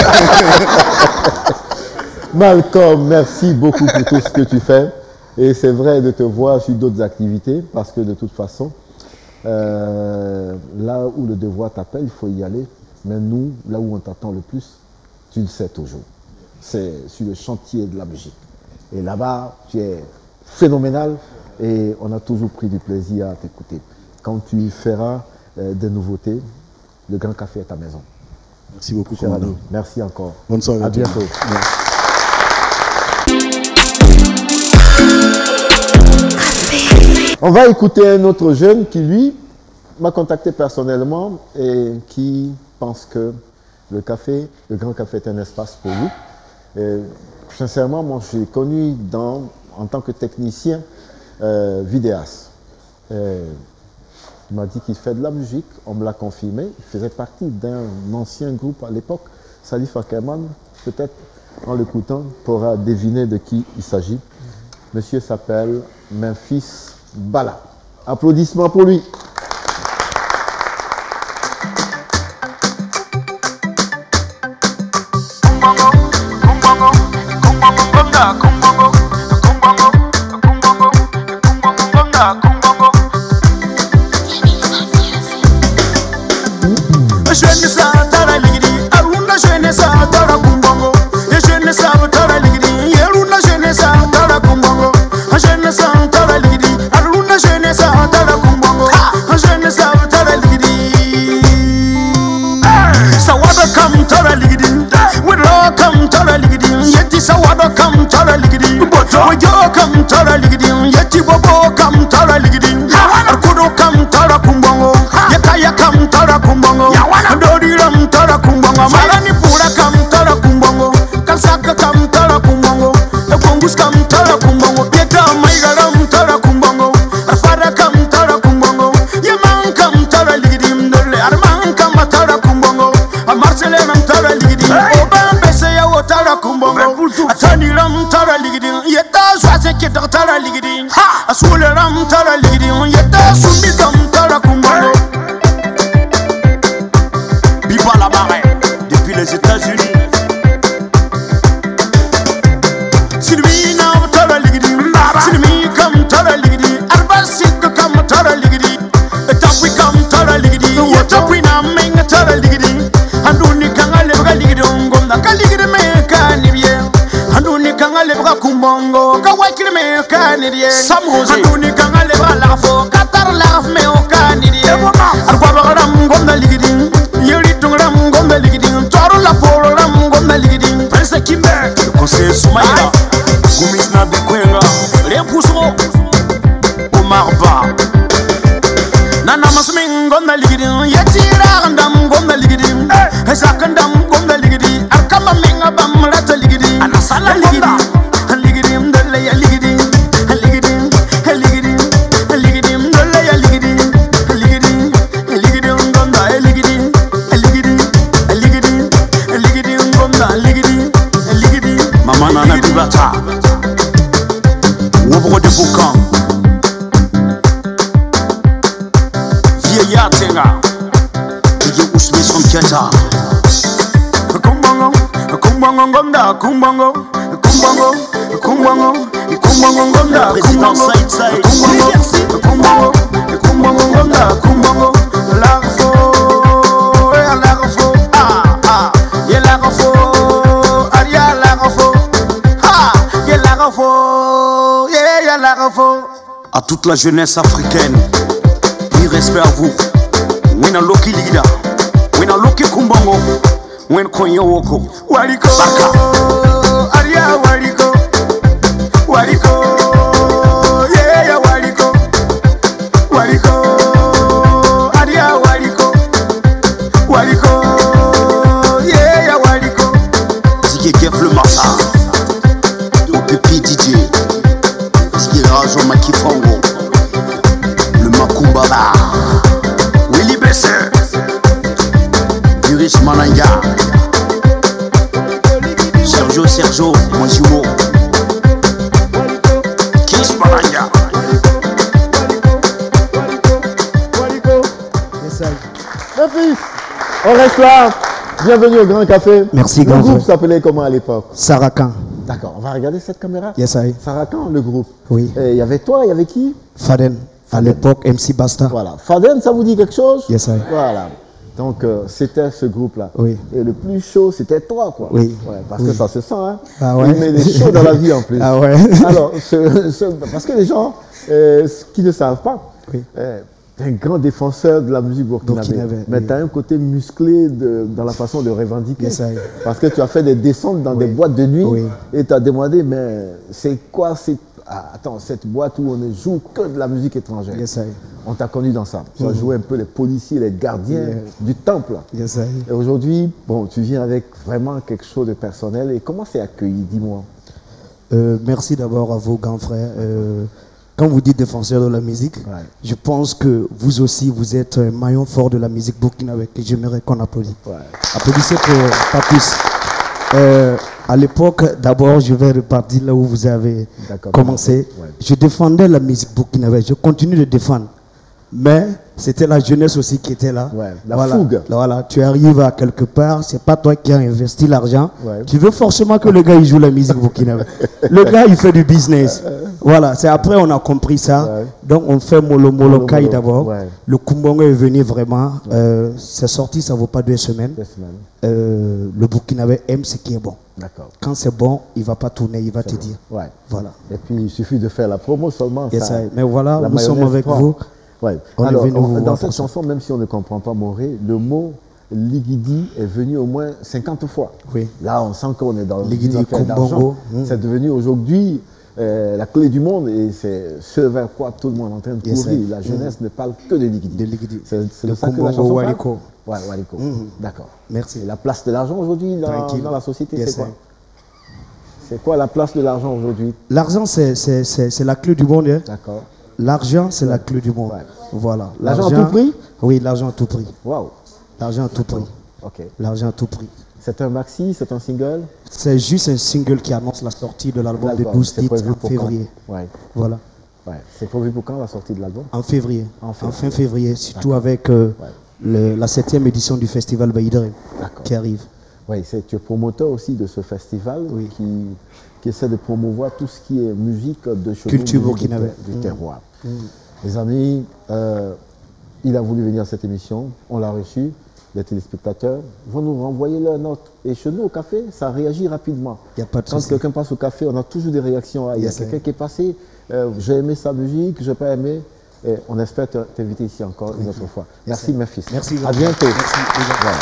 Malcolm, merci beaucoup pour tout ce que tu fais. Et c'est vrai de te voir sur d'autres activités parce que de toute façon, euh, là où le devoir t'appelle, il faut y aller. Mais nous, là où on t'attend le plus, tu le sais toujours. C'est sur le chantier de la musique. Et là-bas, tu es phénoménal et on a toujours pris du plaisir à t'écouter. Quand tu feras euh, des nouveautés, le Grand Café est ta maison. Merci beaucoup, Cher commandant. ami, merci encore. Bonne soirée. À bientôt. On va écouter un autre jeune qui, lui, m'a contacté personnellement et qui pense que le café, le Grand Café est un espace pour lui. Et, sincèrement, moi, je l'ai connu dans, en tant que technicien euh, vidéaste. Et, il m'a dit qu'il fait de la musique, on me l'a confirmé. Il faisait partie d'un ancien groupe à l'époque, Salif Ackerman. Peut-être en l'écoutant, pourra deviner de qui il s'agit. Monsieur s'appelle Memphis Bala. Applaudissements pour lui. Depuis les États-Unis. kumbongo kawakile me kanirie anduni kangale bala fo katar la me o kanirie arba baram gomna ligidin yuri tungram gomna ligidin toro la polo ram gomna ligidin prince kimbe conseil soumaïla gumis na bikwenga repuso umarba nana masmin gomna ligidin yatira ndam gomna ligidin hesakandam gomna ligidin arkama minga bam rata ligidin anasala ligidin Bata Wobro de Boucan Vieilla Tenga Diye Ousmane Sonketa Kumbongo Kumbongo Gomda Kumbongo Kumbongo Kumbongo Kumbongo Gomda Président Saïd Saïd Kumbongo Kumbongo Kumbongo Gomda Kumbongo L'arfo L'arfo Ah ah Y'a l'arfo Aria l'arfo à toute la jeunesse africaine, puis respect à vous. Wena Loki Lida, Wena Loki Kumbongo, Wen Konyo Woko, Waliko, Aria Waliko, Waliko, yeah, Waliko, Waliko, Aria Waliko, Waliko, yeah, Waliko, Zigé Kef le Massa, au Pépi D J. Rajo Makifango, le Makumba Chris Mananja, Sergio Sergio, mon jumeau. Chris Mananja. Mon fils, on reste là. Bienvenue au Grand Café. Merci, le grand groupe frère. s'appelait comment à l'époque? Sarakan. D'accord, on va regarder cette caméra. Yes, I. Sarakan, le groupe. Oui. Il y avait toi, il y avait qui? Faden. À l'époque, M C Basta. Voilà. Faden, ça vous dit quelque chose? Yes, I. Voilà. Donc, euh, c'était ce groupe-là. Oui. Et le plus chaud, c'était toi, quoi. Oui. Ouais, parce Oui. que ça se sent, hein. Ah ouais. Il met des shows dans la vie, en plus. Ah ouais. Alors, ce- ce- parce que les gens euh, qui ne savent pas, Oui. euh, tu es un grand défenseur de la musique burkinabé. Burkinabé, Mais oui. tu as un côté musclé de- dans la façon de revendiquer. Yes, I. Parce que tu as fait des descentes dans des boîtes de nuit Oui. et tu as demandé, mais c'est quoi cette, ah, attends, cette boîte où on ne joue que de la musique étrangère? Yes, I. On t'a connu dans ça. Tu as Mhm. joué un peu les policiers, les gardiens Yeah. du temple. Yes, I. Et aujourd'hui, bon, tu viens avec vraiment quelque chose de personnel. Et comment c'est accueilli? Dis-moi. Euh, merci d'abord à vos grands frères. Euh, quand vous dites défenseur de la musique, je pense que vous aussi, vous êtes un maillon fort de la musique burkinabé que j'aimerais qu'on applaudisse. Applaudissez pour Papus. Euh, à l'époque, d'abord, je vais repartir là où vous avez D'accord. commencé. Ouais. Je défendais la musique burkinabé, je continue de défendre. Mais c'était la jeunesse aussi qui était là. Ouais, la voilà. fougue. Voilà, tu arrives à quelque part, c'est pas toi qui as investi l'argent. Ouais. Tu veux forcément que le gars il joue la musique burkinabé. Le gars il fait du business. Voilà, c'est après on a compris ça. Ouais. Donc on fait Molo Molo Kai Molo, d'abord. ouais. Le Kumbongo est venu vraiment. Euh, c'est sorti, ça vaut pas deux semaines. Deux semaines. Euh, le burkinabé aime ce qui est bon. D'accord. Quand c'est bon, il va pas tourner, il va te C'est dire. bon. Ouais. Voilà. Et puis, il suffit de faire la promo seulement. Yes, ça, I. Mais voilà, la nous sommes mayonnaise avec prend. vous. Ouais. On est Alors, venu on- vous dans voir cette pour ça. chanson, même si on ne comprend pas Moré, le mot Ligidi est venu au moins cinquante fois. Oui. Là, on sent qu'on est dans Ligidi, une affaire Kumbongo. d'argent. Mm. C'est devenu aujourd'hui euh, la clé du monde et c'est ce vers quoi tout le monde est en train de Yes, courir. sir. La jeunesse Mm. ne parle que de Ligidi. De Ligidi. C'est c'est de De ça que la Kumbongo, chanson Waliko. parle. Ouais, Waliko. Mm. D'accord. Merci. Et la place de l'argent aujourd'hui dans, Tranquille. dans la société, Yes, c'est quoi? sir. C'est quoi la place de l'argent aujourd'hui? L'argent, c'est c'est- c'est- c'est la clé du monde. Hein. D'accord. L'argent, c'est la clé du monde. Voilà. L'argent à tout prix? Oui, l'argent à tout prix. Waouh. L'argent à tout prix. Ok. L'argent à tout prix. C'est un maxi, c'est un single? C'est juste un single qui annonce la sortie de l'album de L'album, douze c'est titres prévu en pour février. quand? Ouais. Voilà. Ouais. C'est prévu pour quand la sortie de l'album? En février. En En, février. fin février, surtout avec euh, le- la septième édition du festival Baïdre qui arrive. Oui, tu es promoteur aussi de ce festival qui, qui essaie de promouvoir tout ce qui est musique de chez nous, Culture musique burkinabé. du, du Mm. terroir. Mm. Les amis, euh, il a voulu venir à cette émission, on l'a reçu, les téléspectateurs vont nous renvoyer leur note. Et chez nous, au café, ça réagit rapidement. Y a pas de Quand souci. quelqu'un passe au café, on a toujours des réactions. Il y a Yes, quelqu'un sir. qui est passé, euh, j'ai aimé sa musique, j'ai pas aimé. Et on espère te- t'inviter ici encore une autre fois. Merci, mes fils. Merci. À bientôt. Merci. Voilà.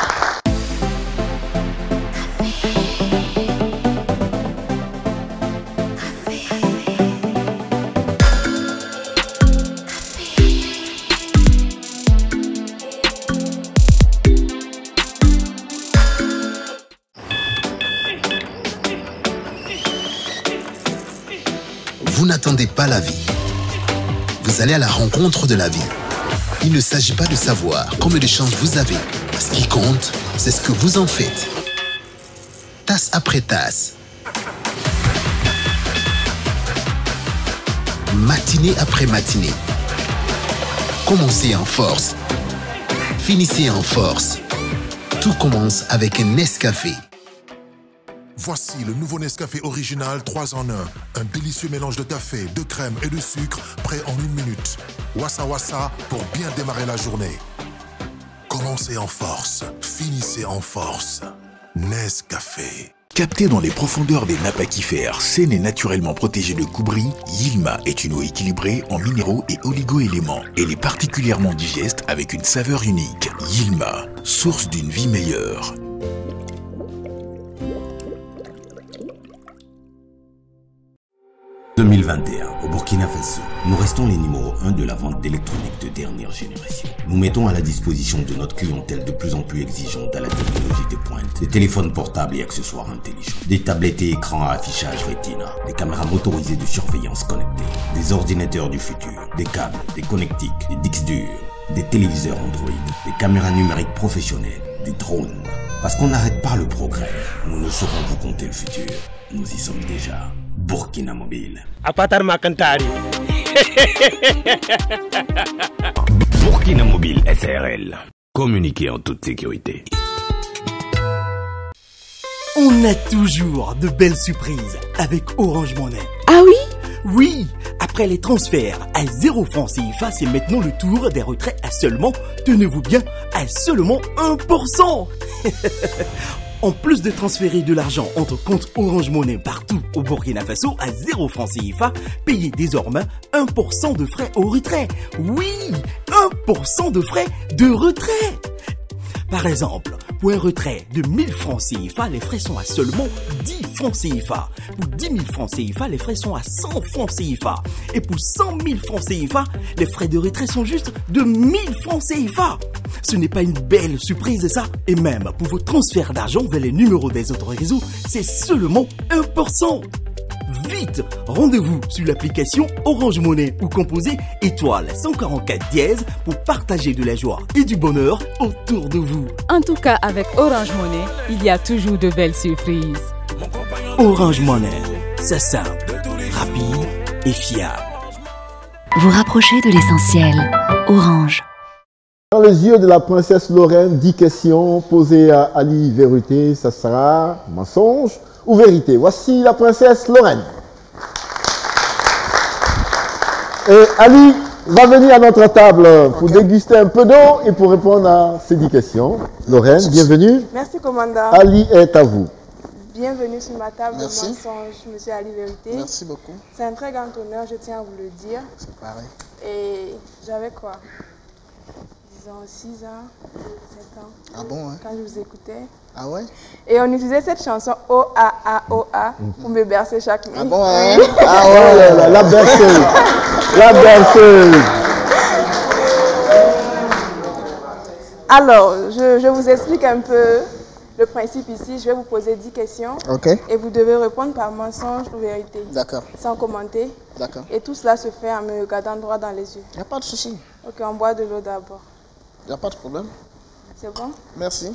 Vous n'attendez pas la vie. Vous allez à la rencontre de la vie. Il ne s'agit pas de savoir combien de chances vous avez. Ce qui compte, c'est ce que vous en faites. Tasse après tasse. Matinée après matinée. Commencez en force. Finissez en force. Tout commence avec un Nescafé. Voici le nouveau Nescafé original trois en un. Un délicieux mélange de café, de crème et de sucre, prêt en une minute. Wassa Wassa pour bien démarrer la journée. Commencez en force, finissez en force. Nescafé. Capté dans les profondeurs des nappes aquifères, saine et naturellement protégée de coups bris, Yilma est une eau équilibrée en minéraux et oligo-éléments. Elle est particulièrement digeste avec une saveur unique. Yilma, source d'une vie meilleure. deux mille vingt et un, au Burkina Faso, nous restons les numéros un de la vente d'électronique de dernière génération. Nous mettons à la disposition de notre clientèle de plus en plus exigeante à la technologie de pointe, des téléphones portables et accessoires intelligents, des tablettes et écrans à affichage Retina, des caméras motorisées de surveillance connectées, des ordinateurs du futur, des câbles, des connectiques, des disques durs, des téléviseurs Android, des caméras numériques professionnelles, du trône. Parce qu'on n'arrête pas le progrès, nous ne saurons vous compter le futur. Nous y sommes déjà. Burkina Mobile. Apatar Makantari. Burkina Mobile S R L. Communiquez en toute sécurité. On a toujours de belles surprises avec Orange Money. Ah oui? Oui, après les transferts à zéro franc C F A, c'est maintenant le tour des retraits à seulement, tenez-vous bien, à seulement un pour cent. En plus de transférer de l'argent entre comptes Orange Money partout au Burkina Faso à zéro franc C F A, payez désormais un pour cent de frais au retrait. Oui, un pour cent de frais de retrait. Par exemple, pour un retrait de mille francs C F A, les frais sont à seulement dix francs C F A. Pour dix mille francs C F A, les frais sont à cent francs C F A. Et pour cent mille francs C F A, les frais de retrait sont juste de mille francs C F A. Ce n'est pas une belle surprise ça? Et même pour vos transferts d'argent vers les numéros des autres réseaux, c'est seulement un pour cent. Vite, rendez-vous sur l'application Orange Money ou composez étoile cent quarante-quatre dièse pour partager de la joie et du bonheur autour de vous. En tout cas, avec Orange Money, il y a toujours de belles surprises. Orange Money, c'est simple, rapide et fiable. Vous rapprochez de l'essentiel. Orange. Dans les yeux de la princesse Lorraine, dix questions posées à Ali Vérité, ça sera mensonge ou vérité? Voici la princesse Lorraine. Et Ali va venir à notre table pour okay. déguster un peu d'eau et pour répondre à ces dix questions. Lorraine, bienvenue. Merci, commandant. Ali est à vous. Bienvenue sur ma table de Merci. mensonge, monsieur Ali Vérité. Merci beaucoup. C'est un très grand honneur, je tiens à vous le dire. C'est pareil. Et j'avais quoi? Disons six ans, sept ans. Ah bon, hein? Quand je vous écoutais. Ah ouais? Et on utilisait cette chanson O A A O A pour me bercer chaque nuit. Ah bon, hein? Oui. Ah ouais, la, la berceuse. La berceuse. Alors, je, je vous explique un peu le principe ici. Je vais vous poser dix questions. Ok. Et vous devez répondre par mensonge ou vérité. D'accord. Sans commenter. D'accord. Et tout cela se fait en me regardant droit dans les yeux. Il n'y a pas de souci. Ok, on boit de l'eau d'abord. Il n'y a pas de problème. C'est bon? Merci.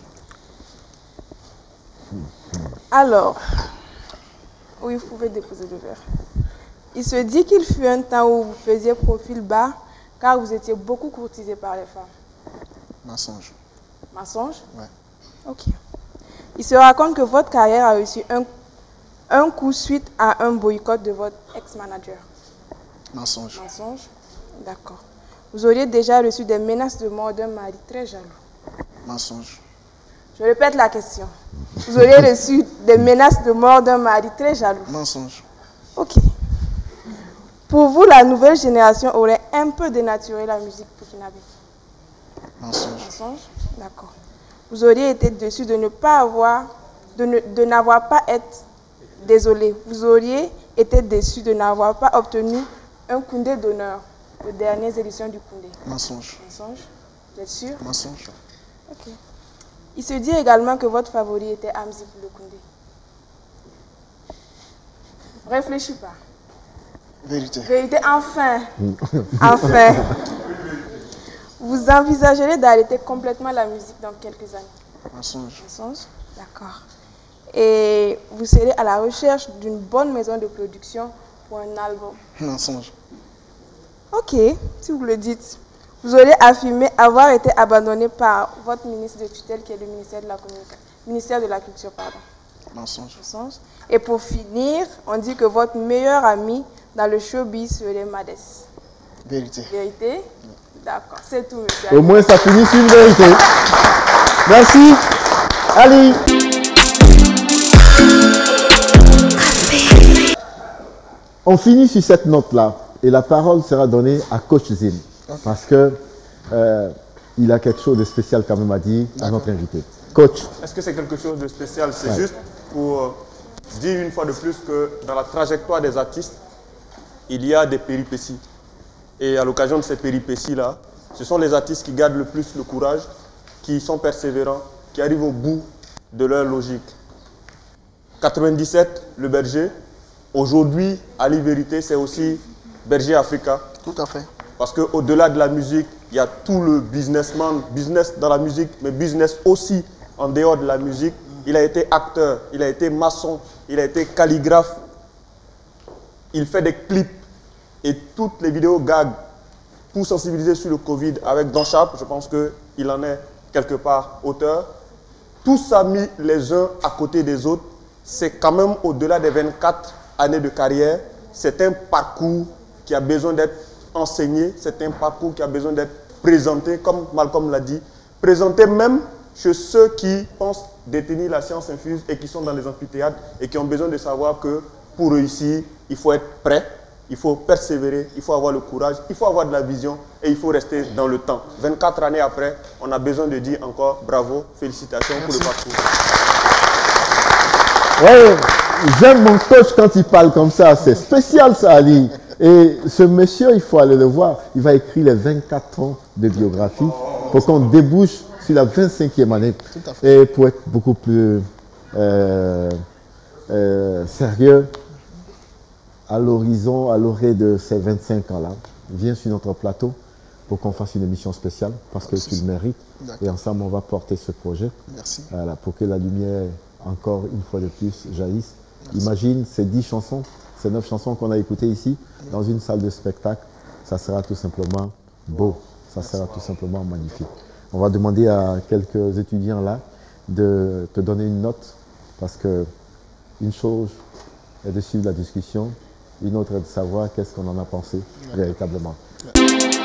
Alors, oui, vous pouvez déposer le verre. Il se dit qu'il fut un temps où vous faisiez profil bas car vous étiez beaucoup courtisé par les femmes. Mensonge. Mensonge? Ouais. Ok. Il se raconte que votre carrière a reçu un, un coup suite à un boycott de votre ex-manager. Mensonge. Mensonge? D'accord. Vous auriez déjà reçu des menaces de mort d'un mari très jaloux. Mensonge. Je répète la question. Vous auriez reçu des menaces de mort d'un mari très jaloux. Mensonge. Ok. Pour vous, la nouvelle génération aurait un peu dénaturé la musique burkinabé. Mensonge. Mensonge? D'accord. Vous auriez été déçu de ne pas avoir, de, ne, de n'avoir pas été, désolé, vous auriez été déçu de n'avoir pas obtenu un Koundé d'honneur aux dernières éditions du Koundé. Mensonge. Mensonge? Vous êtes sûr? Mensonge. Ok. Il se dit également que votre favori était Hamzi pour le Koundé. Réfléchis pas. Vérité. Vérité, enfin. Enfin. Vous envisagerez d'arrêter complètement la musique dans quelques années. Mensonge. Mensonge? D'accord. Et vous serez à la recherche d'une bonne maison de production pour un album. Mensonge. Ok, si vous le dites. Vous aurez affirmé avoir été abandonné par votre ministre de tutelle qui est le ministère de la Communication, ministère de la Culture, pardon. Mensonge. Mensonge. Et pour finir, on dit que votre meilleur ami dans le showbiz serait Madès. Vérité. Vérité? D'accord, c'est tout, monsieur. Au moins, ça finit sur une vérité. Merci. Ali. On finit sur cette note-là. Et la parole sera donnée à Coach Zim. Okay. Parce que euh, il a quelque chose de spécial quand même à dire à notre invité. Coach. Est-ce que c'est quelque chose de spécial? C'est ouais. juste pour euh, dire une fois de plus que dans la trajectoire des artistes, il y a des péripéties. Et à l'occasion de ces péripéties-là, ce sont les artistes qui gardent le plus le courage, qui sont persévérants, qui arrivent au bout de leur logique. quatre-vingt-dix-sept, le berger. Aujourd'hui, Ali Vérité, c'est aussi Berger Africa. Tout à fait. Parce qu'au-delà de la musique, il y a tout le businessman, business dans la musique, mais business aussi en dehors de la musique. Il a été acteur, il a été maçon, il a été calligraphe, il fait des clips et toutes les vidéos gags pour sensibiliser sur le Covid avec Don Sharp, je pense qu'il en est quelque part auteur. Tout ça mis les uns à côté des autres, c'est quand même au-delà des vingt-quatre années de carrière, c'est un parcours qui a besoin d'être enseigné, c'est un parcours qui a besoin d'être présenté, comme Malcolm l'a dit, présenté même chez ceux qui pensent détenir la science infuse et qui sont dans les amphithéâtres et qui ont besoin de savoir que pour réussir, il faut être prêt, il faut persévérer, il faut avoir le courage, il faut avoir de la vision et il faut rester dans le temps. vingt-quatre années après, on a besoin de dire encore bravo, félicitations. Merci. Pour le parcours. Oui, j'aime mon coach quand il parle comme ça, c'est spécial ça, Ali. Et ce monsieur, il faut aller le voir, il va écrire les vingt-quatre ans de biographie pour qu'on débouche sur la vingt-cinquième année. Et pour être beaucoup plus euh, euh, sérieux, à l'horizon, à l'orée de ces vingt-cinq ans-là, viens sur notre plateau pour qu'on fasse une émission spéciale parce que tu le mérites. Et ensemble, on va porter ce projet. Merci. Voilà, pour que la lumière, encore une fois de plus, jaillisse. Merci. Imagine ces dix chansons, ces neuf chansons qu'on a écoutées ici, dans une salle de spectacle. Ça sera tout simplement beau. Ça sera tout simplement magnifique. On va demander à quelques étudiants là de te donner une note parce que une chose est de suivre la discussion, une autre est de savoir qu'est-ce qu'on en a pensé ouais. véritablement. Ouais.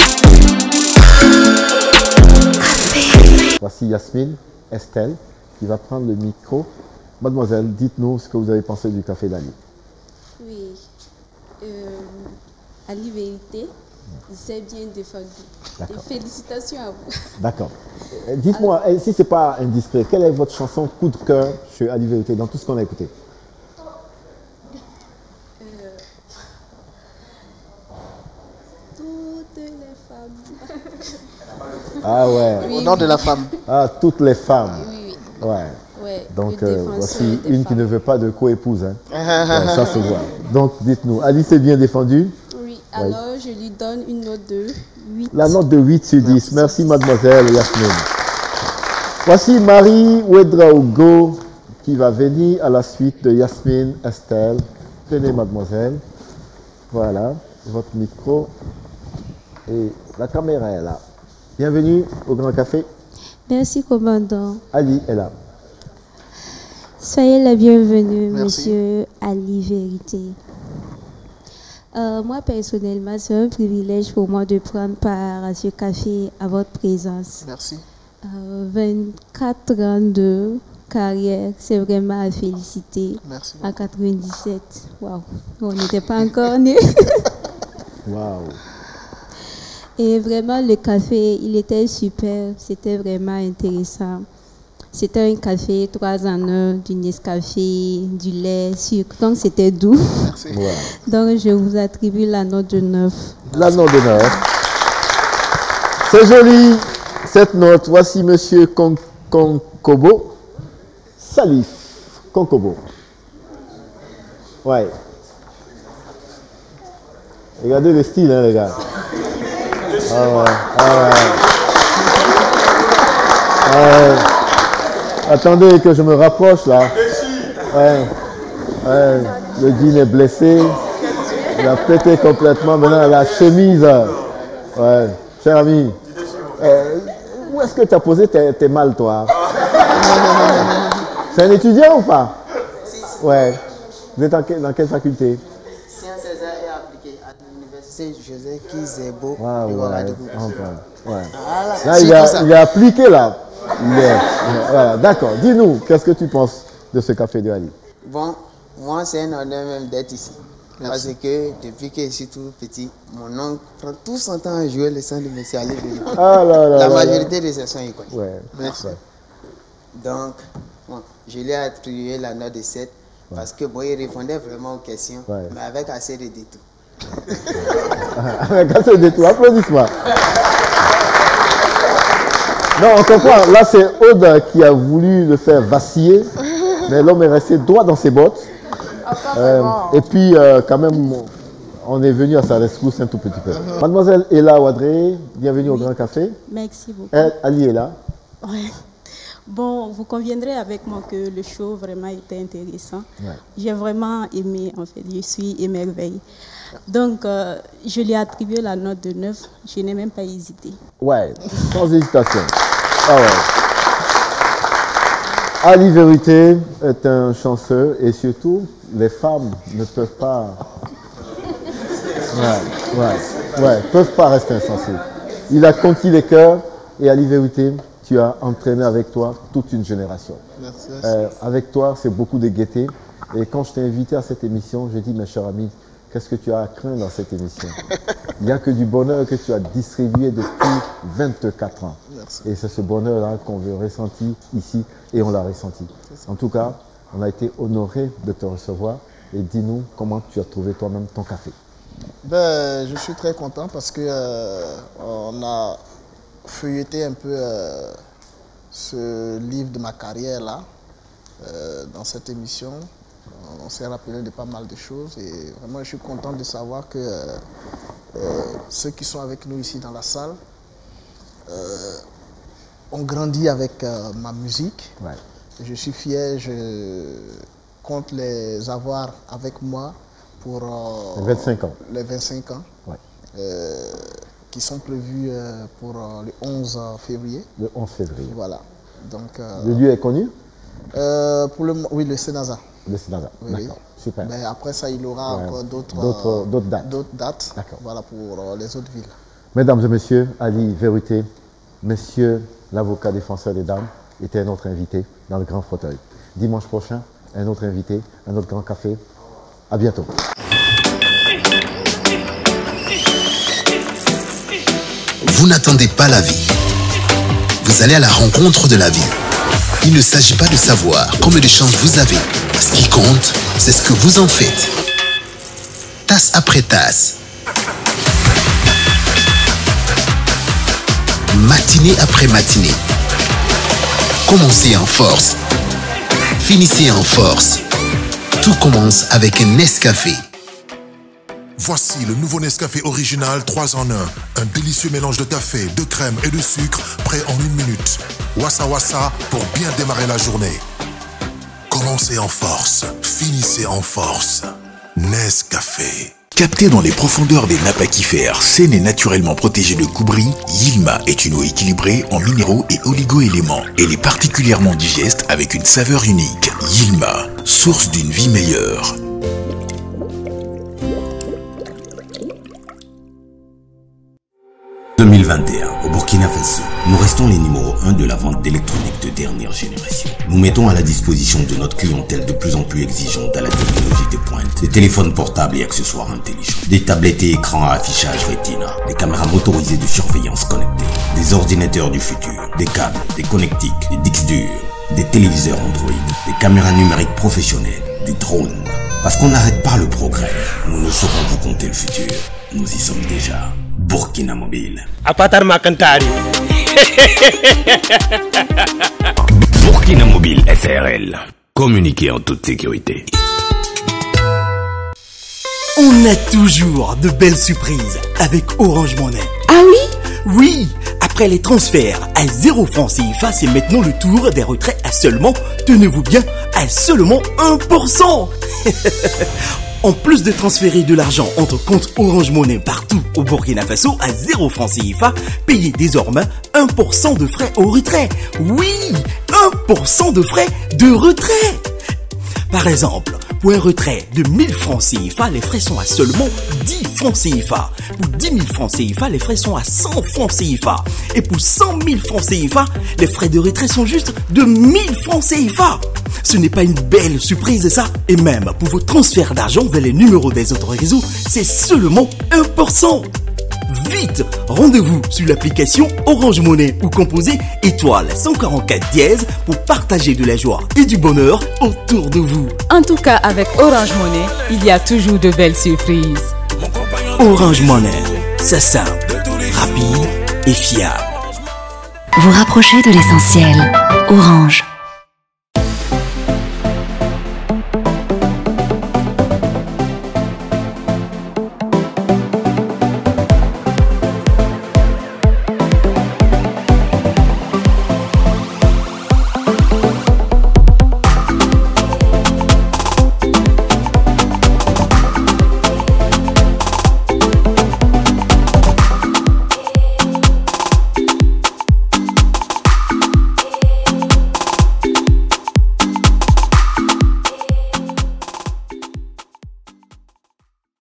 Voici Yasmine Estelle qui va prendre le micro. Mademoiselle, dites-nous ce que vous avez pensé du café d'Ali. Oui, euh, Ali Vérité, il s'est bien défendu. Et félicitations à vous. D'accord. Dites-moi, si ce n'est pas indiscret, quelle est votre chanson coup de cœur chez Ali Vérité dans tout ce qu'on a écouté? Ah ouais. Oui, au nom oui. de la femme. Ah, toutes les femmes. Oui, oui. Ouais. ouais. Donc, euh, voici une femmes. Qui ne veut pas de co-épouse. Hein. ouais, ça se voit. Donc, dites-nous, Alice est bien défendue? Oui, alors ouais. je lui donne une note de huit. La note de huit sur dix. Merci, Merci mademoiselle Yasmine. Voici Marie Ouedraogo qui va venir à la suite de Yasmine Estelle. Tenez, mademoiselle. Voilà, votre micro. Et la caméra est là. Bienvenue au Grand Café. Merci, commandant. Ali est là. Soyez la bienvenue, Merci. Monsieur Ali Vérité. Euh, moi, personnellement, c'est un privilège pour moi de prendre part à ce café à votre présence. Merci. Euh, vingt-quatre ans de carrière, c'est vraiment à féliciter. Merci. En quatre-vingt-dix-sept, waouh, on n'était pas encore nés. Waouh. Et vraiment, le café, il était super, c'était vraiment intéressant. C'était un café trois en un, du Nescafé, du lait, sucre, donc c'était doux. Merci. Ouais. Donc je vous attribue la note de neuf. La note de neuf. C'est joli, cette note. Voici Monsieur Kon Konkobo. Salif Konkobo. Ouais. Regardez le style, hein, les gars. Ah ouais, ah ouais. Ouais. Attendez que je me rapproche là. Ouais. Ouais. Le jean est blessé. Il a pété complètement. Maintenant, la chemise. Ouais. Cher ami. Euh, où est-ce que tu as posé tes, tes malles, toi? C'est un étudiant ou pas? Ouais. Vous êtes en quelle, dans quelle faculté? Sciences et appliquées à l'université José Kizebo. Ah, ouais. Ouais. Voilà. Là, il a, il a appliqué là. Yeah. Voilà. D'accord. Dis-nous, qu'est-ce que tu penses de ce café de Ali? Bon, moi, c'est un honneur même d'être ici. Merci. Parce que depuis que je suis tout petit, mon oncle prend tout son temps à jouer le son de M. Ali Vérité. Ah là là. La là majorité là. de ses sons, il connaît. Ouais. Merci. Ouais. Donc, bon, je lui ai attribué la note de sept ouais. parce que bon, il répondait vraiment aux questions, ouais. mais avec assez de détours. Avec assez de détours. Applaudissements. Non, on comprend. Là, c'est Aude qui a voulu le faire vaciller, mais l'homme est resté droit dans ses bottes. Euh, et puis, euh, quand même, on est venu à sa rescousse un tout petit peu. Mademoiselle Ella Ouadré, bienvenue au Grand Café. Merci beaucoup. Elle, Ali est là. Ouais. Bon, vous conviendrez avec moi que le show vraiment était intéressant. Ouais. J'ai vraiment aimé, en fait, je suis émerveillée. Donc, euh, je lui ai attribué la note de neuf, je n'ai même pas hésité. Ouais, sans hésitation. Ah ouais. Ali Vérité est un chanceux et surtout, les femmes ne peuvent pas... Ouais, ouais, ouais, peuvent pas rester insensibles. Il a conquis les cœurs et Ali Vérité, tu as entraîné avec toi toute une génération. Merci. Euh, avec toi, c'est beaucoup de gaieté. Et quand je t'ai invité à cette émission, j'ai dit, mes chers amis, qu'est-ce que tu as à craindre dans cette émission? Il n'y a que du bonheur que tu as distribué depuis vingt-quatre ans. Merci. Et c'est ce bonheur-là qu'on veut ressentir ici et on l'a ressenti. En tout cas, on a été honoré de te recevoir. Et dis-nous comment tu as trouvé toi-même ton café. Ben, je suis très content parce que euh, on a feuilleté un peu euh, ce livre de ma carrière là euh, dans cette émission. On s'est rappelé de pas mal de choses et vraiment je suis content de savoir que euh, euh, ceux qui sont avec nous ici dans la salle euh, ont grandi avec euh, ma musique. Ouais. Je suis fier, je compte les avoir avec moi pour euh, les vingt-cinq ans. Les vingt-cinq ans ouais. euh, qui sont prévus euh, pour euh, le onze février. Le onze février. Voilà. Donc, euh, le lieu est connu euh, pour le, Oui, le Sénasa. Le Sénasa, oui, d'accord. Oui. Super. Mais après ça, il y aura ouais. encore d'autres euh, dates. D'autres dates voilà, pour euh, les autres villes. Mesdames et messieurs, Ali Vérité, monsieur l'avocat défenseur des dames, était un autre invité dans le grand fauteuil. Dimanche prochain, un autre invité, un autre grand café. À bientôt. Vous n'attendez pas la vie. Vous allez à la rencontre de la vie. Il ne s'agit pas de savoir combien de chances vous avez. Ce qui compte, c'est ce que vous en faites. Tasse après tasse. Matinée après matinée. Commencez en force. Finissez en force. Tout commence avec un Nescafé. Voici le nouveau Nescafé original trois en un. Un délicieux mélange de café, de crème et de sucre, prêt en une minute. Wassa Wassa pour bien démarrer la journée. Commencez en force, finissez en force. Nescafé. Capté dans les profondeurs des nappes aquifères, saine et naturellement protégée de coups bris, Yilma est une eau équilibrée en minéraux et oligo-éléments. Elle est particulièrement digeste avec une saveur unique. Yilma, source d'une vie meilleure. deux mille vingt et un, au Burkina Faso, nous restons les numéros un de la vente d'électronique de dernière génération. Nous mettons à la disposition de notre clientèle de plus en plus exigeante à la technologie de pointe, des téléphones portables et accessoires intelligents, des tablettes et écrans à affichage Retina, des caméras motorisées de surveillance connectée, des ordinateurs du futur, des câbles, des connectiques, des disques durs, des téléviseurs Android, des caméras numériques professionnelles, des drones. Parce qu'on n'arrête pas le progrès, nous ne saurons vous compter le futur. Nous y sommes déjà. Burkina Mobile. Apatar Makantari. Burkina Mobile S R L. Communiquez en toute sécurité. On a toujours de belles surprises avec Orange Money. Ah oui? Oui. Après les transferts à zéro franc C F A, c'est maintenant le tour des retraits à seulement, tenez-vous bien, à seulement un pour cent. En plus de transférer de l'argent entre comptes Orange Money partout au Burkina Faso à zéro franc C F A, payez désormais un pour cent de frais au retrait. Oui, un pour cent de frais de retrait. Par exemple, pour un retrait de mille francs C F A, les frais sont à seulement dix francs C F A. Pour dix mille francs C F A, les frais sont à cent francs C F A. Et pour cent mille francs C F A, les frais de retrait sont juste de mille francs C F A. Ce n'est pas une belle surprise ça? Et même pour vos transferts d'argent vers les numéros des autres réseaux, c'est seulement un pour cent. Vite, rendez-vous sur l'application Orange Money ou composez étoile cent quarante-quatre dièse pour partager de la joie et du bonheur autour de vous. En tout cas, avec Orange Money, il y a toujours de belles surprises. Orange Money, c'est simple, rapide et fiable. Vous rapprochez de l'essentiel. Orange.